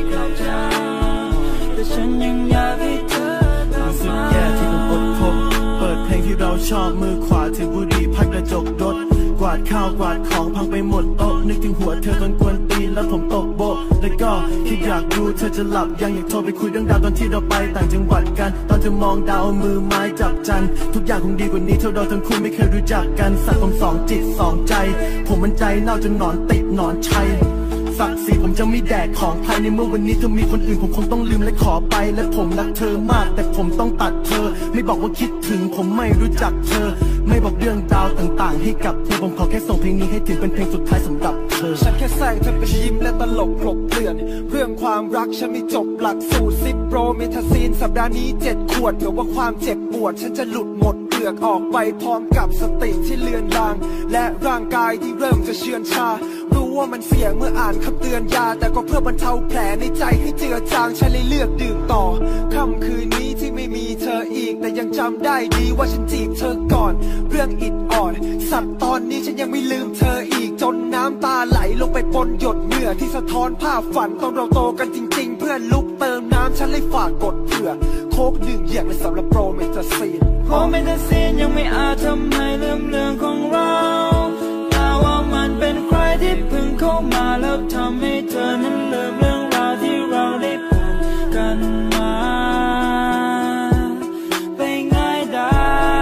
ฉันยังอยากให้เธอรู้สึกแย่ที่ต้องอดทนเปิดเพลงที่เราชอบมือขวาถือบุหรี่พัดกระจกรถกวาดข้าวกวาดของพังไปหมดโต๊ะนึกถึงหัวเธอตอนกวนตีนแล้วผมตกโบะแล้วก็แค่อยากดูเธอจะหลับยังอยากโทรไปคุยเรื่องดาวตอนที่เราไปต่างจังหวัดกันตอนเธอมองดาวมือไม้จับจันทุกอย่างคงดีกว่านี้เท่าเราทั้งคู่ไม่เคยรู้จักกันสัตว์ผมสองจิตสองใจผมมันใจเน่าจนนอนติดนอนชัยศักดิ์ศรีผมจะไม่แดกของใครในเมื่อวันนี้เธอมีคนอื่นผมคงต้องลืมและขอไปและผมรักเธอมากแต่ผมต้องตัดเธอไม่บอกว่าคิดถึงผมไม่รู้จักเธอไม่บอกเรื่องดาวต่างๆให้กับเธอผมขอแค่ส่งเพลงนี้ให้ถึงเป็นเพลงสุดท้ายสำหรับเธอฉันแค่แซงเธอเป็นยิ้มและตลกกลบเกลื่อนเรื่องความรักฉันไม่จบหลักสูตร10 โปรเมทาซีนสัปดาห์นี้7 ขวดเผื่อว่าความเจ็บปวดฉันจะหลุดหมดเปลือกออกไปพร้อมกับสติที่เลือนลางและร่างกายที่เริ่มจะเชือนชารู้ว่ามันเสี่ยงเมื่ออ่านคำเตือนยาแต่ก็เพื่อบรรเทาแผลในใจให้เจือจางฉันเลยเลือกดื่มต่อค่ำคืนนี้ที่ไม่มีเธออีกแต่ยังจำได้ดีว่าฉันจีบเธอก่อนเรื่องอิดอ่อนสัตว์ตอนนี้ฉันยังไม่ลืมเธออีกจนน้ำตาไหลลงไปปนหยดเหงื่อที่สะท้อนภาพฝันตอนเราโตกันจริงๆเพื่อนลุกเติมน้ำฉันเลยฝากกดเผื่อโคก1 เหยือกเลยสำหรับโปรเมทาซีนโปรเมทาซีนยังไม่อาจทำให้ลืมเรื่องของเราแต่ว่ามันเป็นใครที่เพิ่งเข้ามาแล้วทำให้เธอนั้นลืมเรื่องราวที่เราได้ผ่านกันมาไปง่ายได้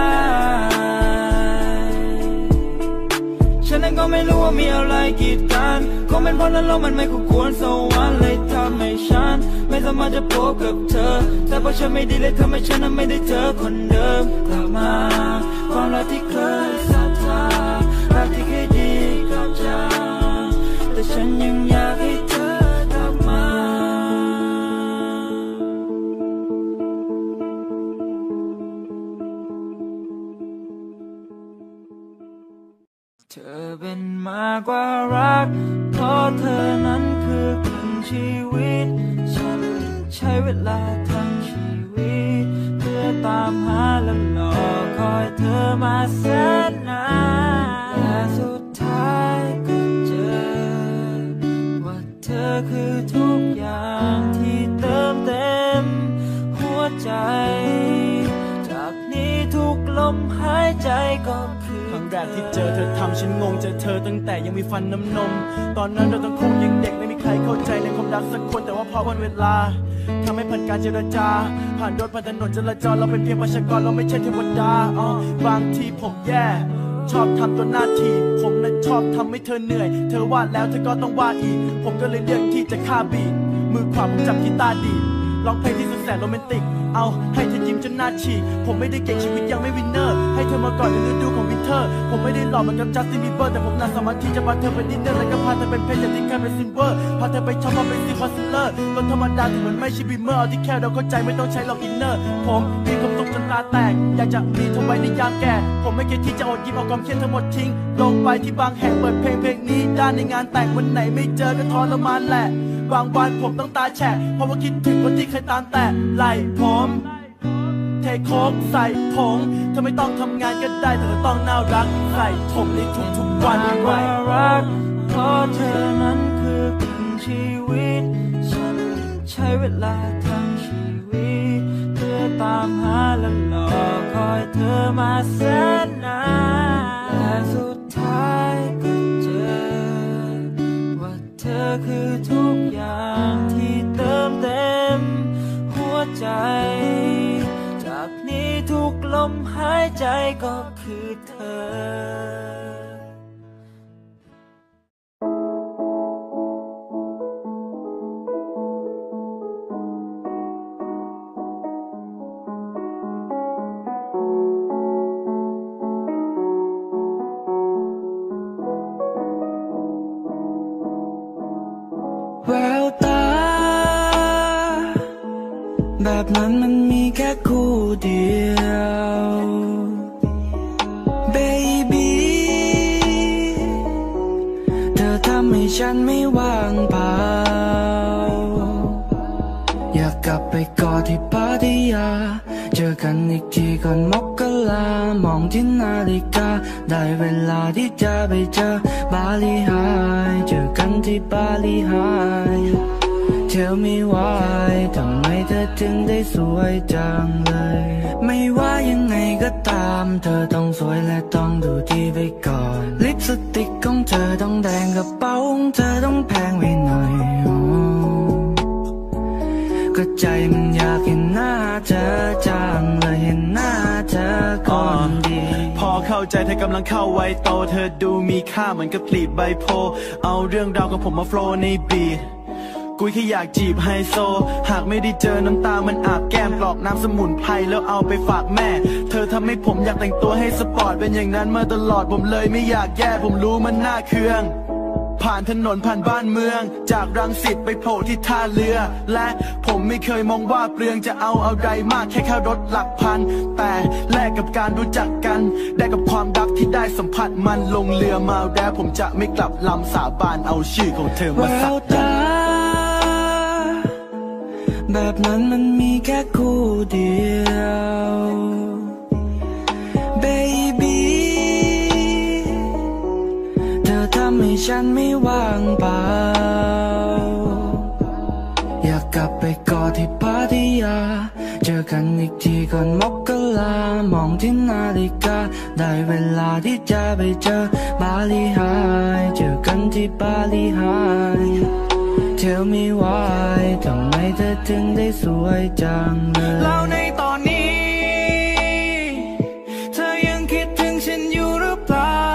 ฉันนั้นก็ไม่รู้ว่ามีอะไรกีดกันคงเป็นเพราะนั้นเรามันไม่คู่ควรสวรรค์เลยทำให้ฉันไม่สามารถจะพบกับเธอแต่เพราะฉันไม่ดีเลยทำให้ฉันนั้นไม่ได้เจอคนเดิมกลับมาความรักที่เคยศรัทธารักที่เคยดีกับเธอแต่ฉันยังอยากให้เธอกลับมาเธอเป็นมากกว่ารักเพราะเธอนั้นคือครึ่งชีวิตฉันใช้เวลาทั้งชีวิตเพื่อตามหาและรอคอยเธอมาแสนนานและสุดท้ายก็เจอว่าเธอคือทุกอย่างที่เติมเต็มหัวใจจากนี้ทุกลมหายใจก็คือครั้งแรกที่เจอเธอทำฉันงงเจอเธอตั้งแต่ยังมีฟันน้ำนมตอนนั้นเราทั้งคู่ยังเด็กไม่มีใครเข้าใจในความรักสักคนแต่ว่าพอวันเวลาทำให้ผ่านการเจรจาผ่านรถผ่านถนนจราจรเราเป็นเพียงประชากรเราไม่ใช่เทวดาบางทีผมแย่ชอบทำตัวหน้าที่ผมนั้นชอบทำให้เธอเหนื่อยเธอว่าแล้วเธอก็ต้องว่าอีกผมก็เลยเลือกที่จะฆ่าบีทมือขวาผมจับกีตาร์ดีร้องเพลงที่สุดแสนโรแมนติกเอาให้เธอยิ้มจนหน้าฉีกผมไม่ได้เก่งชีวิตยังไม่วินเนอร์ให้เธอมาก่อนในฤดูของวินเทอร์ผมไม่ได้หล่อเหมือนกับจัสตินบีเบอร์แต่ผมน่าสามารถที่จะพาเธอไปดินเนอร์และก็พาเธอเป็นเพชรอย่างที่เคยเป็นซิลเวอร์พาเธอไปช็อปมาเป็นซีคอนซิลเลอร์ต้นธรรมดาที่เหมือนไม่ใช่บีเมอร์เอาที่แค่เราเข้าใจไม่ต้องใช้หลอกอินเนอร์ผมมีความสุขจนตาแตกอยากจะมีเธอไว้ในยามแก่ผมไม่เคยที่จะอดยิ้มเอาความเครียดทั้งหมดทิ้งลงไปที่บางแห่งเปิดเพลงนี้ด้านในงานแต่งวันไหนไม่เจอก็ทรมานแหละบางวันผมต้องตาแฉะเพราะว่าคิดถึงคนที่เคยตามแต่ไหลผมเทโคกใส่ผงเธอไม่ต้องทำงานก็ได้แต่เธอต้องน่ารักใส่ผมในทุกๆวันไว้รักเพราะเธอนั้นคือครึ่งชีวิตฉันใช้เวลาทั้งชีวิตเพื่อตามหาและรอคอยเธอมาแสนนานและสุดท้ายก็เจอว่าเธอคือทุกอย่างที่เติมเต็มหัวใจจากนี้ทุกลมหายใจก็คือเธอแววตาแบบนั้นมันมีแค่คู่เดียว Baby เธอทำให้ฉันไม่ว่างเปล่าอยากกลับไปกอดที่พัทยาเจอกันอีกทีก่อนมกรามองที่นาฬิกาได้เวลาที่จะไปเจอบาลีไฮเจอกันที่บาลีไฮTell me why ทำไมเธอถึงได้สวยจังเลยไม่ว่ายังไงก็ตามเธอต้องสวยและต้องดูดีไปก่อนลิปสติกของเธอต้องแดงกระเป๋าของเธอต้องแพงไปหน่อยก็ใจมันอยากเห็นหน้าเธอจังเลยเห็นหน้าเธอคนดีพอเข้าใจเธอกำลังเข้าวัยโตเธอดูมีค่าเหมือนกับกลีบใบโพเอาเรื่องราวกับผมมาโฟล์ในบีทกูแค่อยากจีบไฮโซหากไม่ได้เจอน้ำตามันอาบแก้มปลอกน้ำสมุนไพรแล้วเอาไปฝากแม่เธอทำให้ผมอยากแต่งตัวให้สปอร์ตเป็นอย่างนั้นมาตลอดผมเลยไม่อยากแย่ผมรู้มันน่าเคืองผ่านถนนผ่านบ้านเมืองจากรังสิตไปโผล่ที่ท่าเรือและผมไม่เคยมองว่าเปลืองจะเอาอะไรมากแค่ค่ารถหลักพันแต่แลกกับการรู้จักกันได้กับความรักที่ได้สัมผัสมันลงเรือมาแล้วผมจะไม่กลับลำสาบานเอาชื่อของเธอมาสักยันแบบนั้นมันมีแค่คู่เดียว Baby เธอทำให้ฉันไม่ว่างเปล่าอยากกลับไปกอดที่พัทยาเจอกันอีกทีก่อนมกรามองที่นาฬิกาได้เวลาที่จะไปเจอบาลีไฮเจอกันที่บาลีไฮTell me why ทำไมเธอถึงได้สวยจังเลยแล้วในตอนนี้เธอยังคิดถึงฉันอยู่หรือเปล่า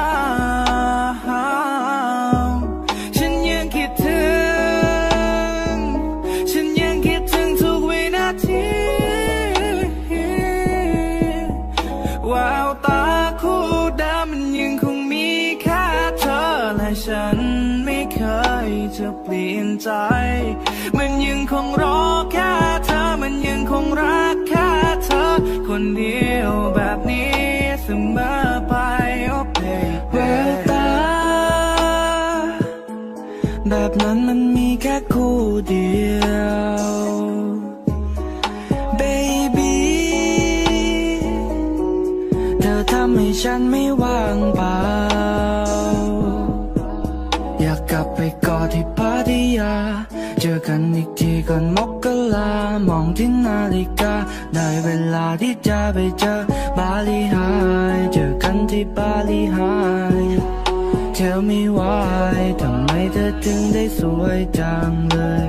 ฉันยังคิดถึงทุกวินาทีแววตาคู่ดำมันยังคงมีแค่เธอและฉันไม่เคยจะเปลี่ยนใจมันยังคงรอแค่เธอมันยังคงรักแค่เธอคนเดียวแบบนี้เสมอไปโอ้เพแววตาแบบนั้นมันมีแค่คู่เดียว Baby เธอทำให้ฉันไม่ว่างเปล่าอยากกลับไปกอดที่พัทยาเจอกันอีกทีก่อนมกรามองที่นาฬิกาได้เวลาที่จะไปเจอบาลีไฮเจอกันที่บาลีไฮ Tell me why ทำไมเธอถึงได้สวยจังเลย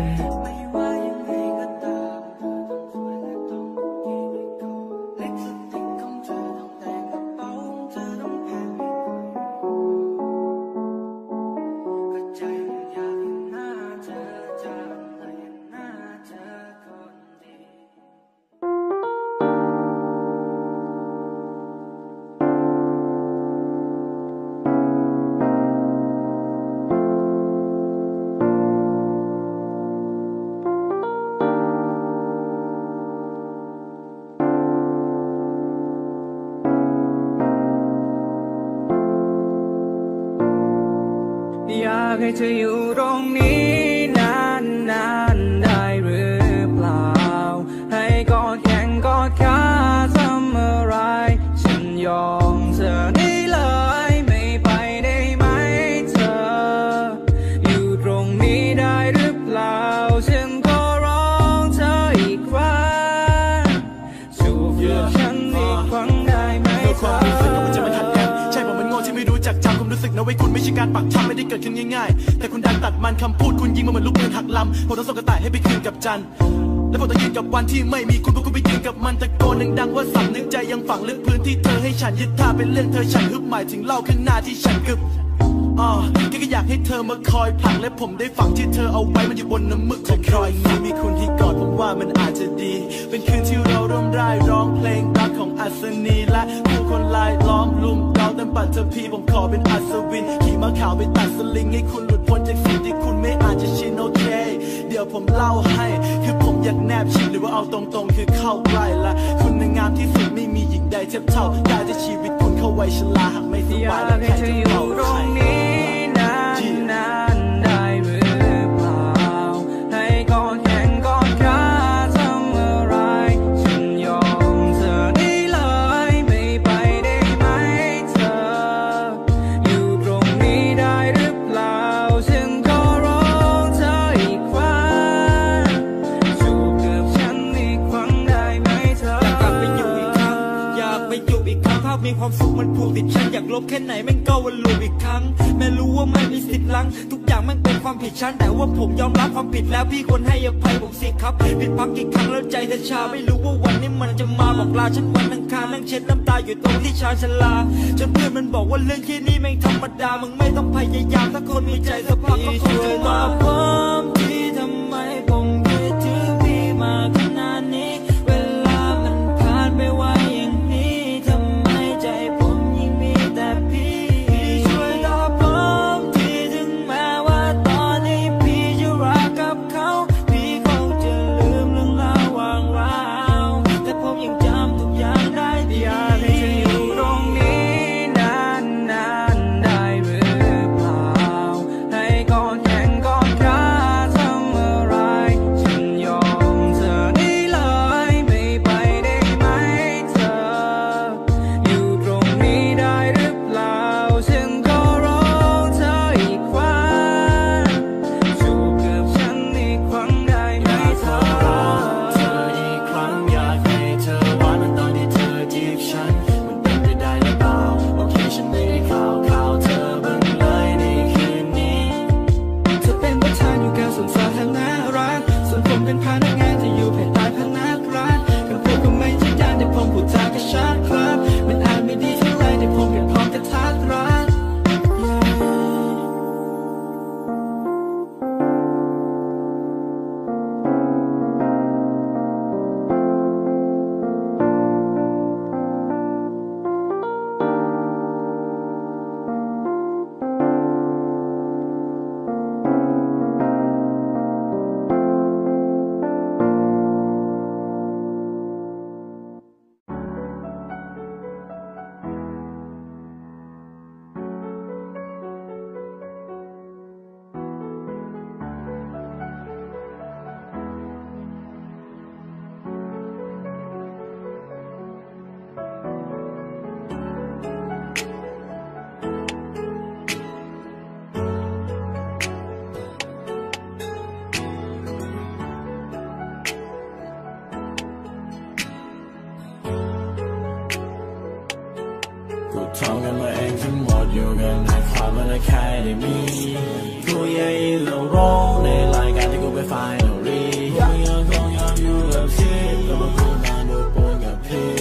อยากให้เธออยู่ตรงนี้นานๆได้หรือเปล่าให้กอดแขนกอดขาทำอะไรฉันยอมเธอได้เลยไม่ไปได้ไหมเธออยู่ตรงนี้ได้หรือเปล่าฉันก็ร้องเธออีกครั้งจูบฉันอีกครั้งได้ไหมเธอใช่ผมมันโง่ที่ไม่รู้จักจำความรู้สึกนะไว้คุณไม่ใช่การปักช้ำไม่ได้เกิดขึ้นง่ายๆแต่คุณดันตัดมันคำพูดคุณยิงมันเหมือนลูกปืนหักลำผมต้องส่งกระต่ายให้ไปคืนกับจันและผมต้องยืนกับวันที่ไม่มีคุณเพราะคุณไปยืนกับมันตะโกนดังๆว่าสำนึกใจยังฝังลึกพื้นที่เธอให้ฉันยึดท่าเป็นเรื่องเธอฉันฮึบหมายถึงเล่าข้างหน้าที่ฉันกึบแค่อยากให้เธอมาคอยผลักและผมได้ฝังที่เธอเอาไว้มันอยู่บนน้ำมึกของรอยนี้มีคุณที่กอดผมว่ามันอาจจะดีเป็นคืนที่เราร่วมร่ายร้องเพลงรักของอัศนีและผู้คนลายล้อมลุมเราเต็มปัตตภีผมขอเป็นอัศวินขี่ม้าขาวไปตัดสลิงให้คุณหลุดพ้นจากสิ่งที่คุณไม่อาจจะชินโอเคเดี๋ยวผมเล่าให้คือผมอยากแนบชิดหรือว่าเอาตรงๆคือเข้าใกล้ละคุณงามที่สุดไม่มีหญิงใดเทียบเท่าได้แต่ชีวิตคุณเข้าไว้ชราหากไม่สบายแล้วใครจะเข้าใครนานได้หรือเปล่าให้กอดแขนกอดขาทำอะไรฉันยอมเธอได้เลยไม่ไปได้ไหมเธออยู่ตรงนี้ได้หรือเปล่าฉันก็ร้องเธออีกครั้งจูบกับฉันอีกบแค่ไหนแม่งก็วนลูปอีกครั้งแม่รู้ว่าไม่มีสิทธิ์ลังทุกอย่างแม่งเป็นความผิดฉันแต่ว่าผมยอมรับความผิดแล้วพี่ควรให้อภัยผมสิครับผิดพักกี่ครั้งแล้วใจเธอชาไม่รู้ว่าวันนี้มันจะมาบอกลาฉันวันอังคารนั่งเช็ดน้ำตาอยู่ตรงที่ชานชาลาจนเพื่อนมันบอกว่าเรื่องแค่นี้แม่งธรรมดามึงไม่ต้องพยายามถ้าคนมีใจสักพักก็คงจะมาพร้อมที่ทำไมผมคิดถึงพี่มาขนาดนี้เวลามันผ่านไปไวอย่างนี้ทำไมใจผมยิ่งมีแต่พี่ช่วยตอบผมทีถึงแม้ว่าตอนนี้พี่จะรักกับเขาพี่คงจะลืมเรื่องราววางราวแต่ผมยังจำทุกอย่างได้ดีอยากให้เธออยู่ตรงนี้นานๆได้หรือเปล่าให้กอดแขนกอดขาทำอะไรฉันยอมเธอได้เลยไม่ไปได้ไหมเธออยู่ตรงนี้ได้หรือเปล่าฉันก็รอเธออีกครั้งจูบกับฉันอีกครั้งได้ไหมเธอเธออีกครั้งอยากให้เธอหวานเหมือนตอนที่เธอจีบฉันมันเป็นไปได้หรือเปล่าโอเคฉันไม่ได้ข่าวเธอบ้างเลยในคืนนี้เธอเป็นประธานอยู่กับสวนสาธารณรัฐส่วนผมเป็นพนักงานที่อยู่ภายใต้พนักรัฐคำพูดก็ไม่ใช่ยานแต่ผมพูดจากับชัดครับมันอาจไม่ดีเท่าไรแต่ผมยังพร้อมจะทักรักกูทำกันมาเองทั้งหมดอยู่กันในความมันแค่ได้มีกูยังอินแล้วร้องในรายการที่กูไปไฟนอลลีกูยังคงอยากอยู่กับชีแล้วมากูนานดูปนกับพี่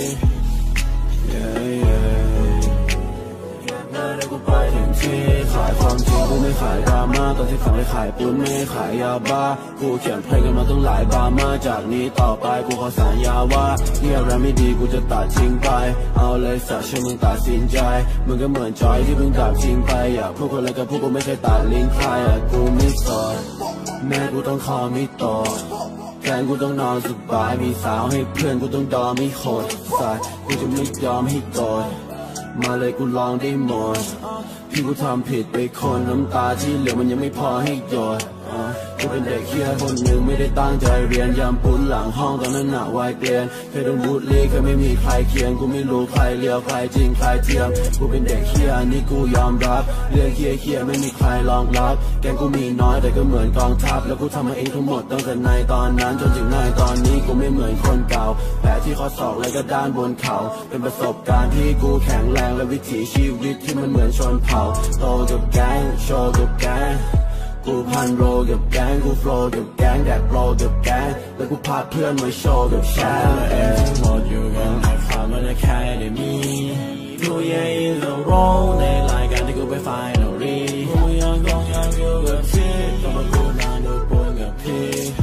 กูไปถึงที่ขายความจริงกูไม่ขายดราม่าตอนที่ฝันไปขายปืนไม่ขายยาบ้ากูเขียนเพลงกันมาตั้งหลายบาร์มาจากนี้ต่อไปกูขอสัญญาว่าเนี่ยอะไรไม่ดีกูจะตัดทิ้งไปเอาเลยสักชั่วมึงตัดสินใจมึงก็เหมือนจอยที่เพิ่งดับทิ้งไปอยากพูดคนอะไรกับพูดกูไม่เคยตัดลิงก์ใครกูไม่สนแม่กูต้องคอไม่ต่อแฟนกูต้องนอนสบายมีสาวให้เพื่อนกูต้องดอมไม่โหดสายกูจะไม่ยอมให้โดนมาเลยกูลองได้หมดพี่กูทำผิดไปคนน้ำตาที่เหลือมันยังไม่พอให้หยดกูเป็นเด็กเฮี้ยคนหนึ่งไม่ได้ตั้งใจเรียนยามปุ้นหลังห้องตอนนั้นหนักวัยเกลียนเคยโดนบูลลี่เคยไม่มีใครเคียงกูไม่รู้ใครเลี้ยวใครจริงใครเทียมกูเป็นเด็กเฮี้ยนี่กูยอมรับเรื่องเฮี้ยไม่มีใครรองรับแกงกูมีน้อยแต่ก็เหมือนกองทัพแล้วกูทำมาเองทั้งหมดตั้งแต่ในตอนนั้นจนถึงในตอนนี้กูไม่เหมือนคนเก่าแผลที่ข้อศอกและก็ด้านบนเขาเป็นประสบการณ์ที่กูแข็งแรงและวิถีชีวิตที่มันเหมือนชนเผ่าโตกับแก๊งโชว์กับแก๊งกูพันโรกับแก๊งกูโฟล์กับแก๊งแดดโรกับแก๊งแล้วกูพาเพื่อนมาโชว์กับแชร์เองทั้งหมดอยู่กันในความมันแค่ได้มีกูยังอินแล้วร้องในรายการที่กูไปไฟนอลลีกูยังคงอยากอยู่กับชีต้องมากูนานดูปนกับพี่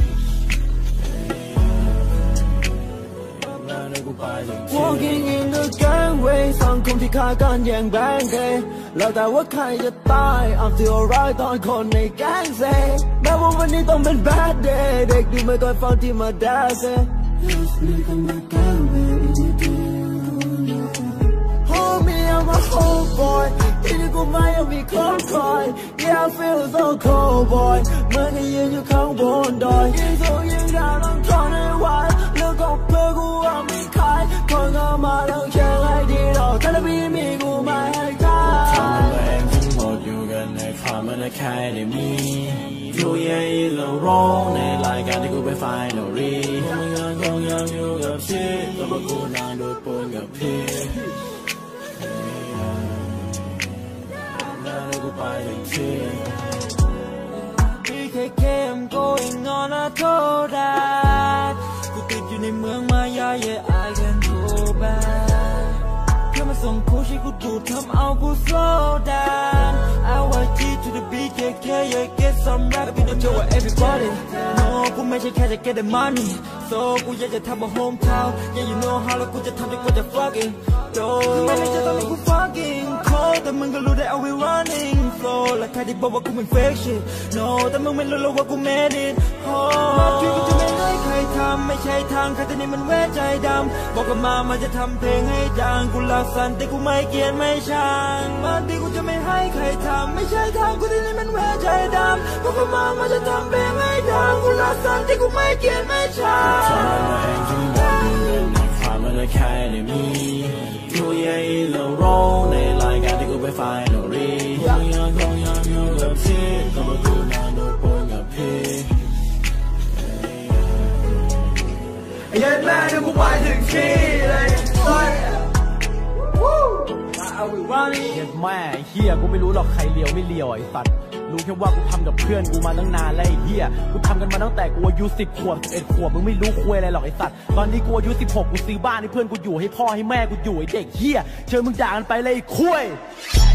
Walking in the gangway สังคมที่ขาดการแย่งแบงค์แล้วแต่ว่าใครจะตาย I'm still alright ตอนคนในแก๊งเซ่แม้ว่าวันนี้ต้องเป็น bad day เด็กดูไม่ค่อยฟังที่มาแดนเซ่ Hold me I'm a cold boy ที่นี่กูไม่ยังมีคนคอย Yeah I feel so cold boy เหมือนที่ยืนอยู่ข้างบนดอยยิ่งสูงยิ่งดาวต้องทนให้ไหวเรื่องของเพื่อกูว่าไม่ขายคนเข้ามาต้องแค่ให้ดีหรอกถ้าไม่มีกูไม่ให้ทายทำตัวเองทั้งหมดอยู่กันในความมันแค่ได้มีกูยังอินแล้วร้องในรายการที่กูไปไฟนอลลีกูยังคงอยากอยู่กับชีต้องมากูนานดูปนกับพี่กูไปถึงที่ BKK I'm going on a tour that กูติดอยู่ในเมืองมายา yeah I can go back เพื่อมาส่งกูให้กูดูดทำเอากู slow down IYG to the BKK yeah get some rap in the show everybody no กูไม่ใช่แค่จะ get the money so กูอยากจะทำมา hometown yeah you know how แล้วกูจะทำจนกว่าจะ fucking go ไม่ได้จะต้องให้กู fucking cold แต่มึงก็รู้ได้ I will running flow และใครที่บอกว่ากูเป็น fake shit no แต่มึงไม่รู้หรอกว่ากู made it home มาที่กูจะไม่ให้ใครทำไม่ใช่ทางใครแต่นี่มันเวทใจดำบอกกันมามันจะทำเพลงให้ดังกูรักสันแต่กูไม่เกลียดไม่ช่างมาที่กูจะไม่ให้ใครทำไม่ใช่ทางกูแต่นี่มันเวทใจดำบอกกันมามันจะทำเพลงให้ดังกูรักสันแต่กูไม่เกลียดไม่ช่างทำมาเองจนได้ความมันเลยแค่ได้มีกูยังเราร้องในรายการที่กูไปไฟนอรีกูยังคงยังอยู่กับที่ก็มาดูนอนดูปนกับพี่ยันแม่ที่กูไปถึงที่เลยเย็ดแม่เฮียกูไม่รู้หรอกใครเลียวไม่เลียวไอ้สัตว์รู้แค่ว่ากูทำกับเพื่อนกูมาตั้งนานแล้วไอ้เฮียกูทำกันมาตั้งแต่กูอายุ10 ขวบ 11 ขวบมึงไม่รู้คุยอะไรหรอกไอ้สัตว์ตอนนี้กูอายุ16กูซื้อบ้านให้เพื่อนกูอยู่ให้พ่อให้แม่กูอยู่ไอ้เด็กเฮียเชิญมึงด่ากันไปเลยไอ้คุย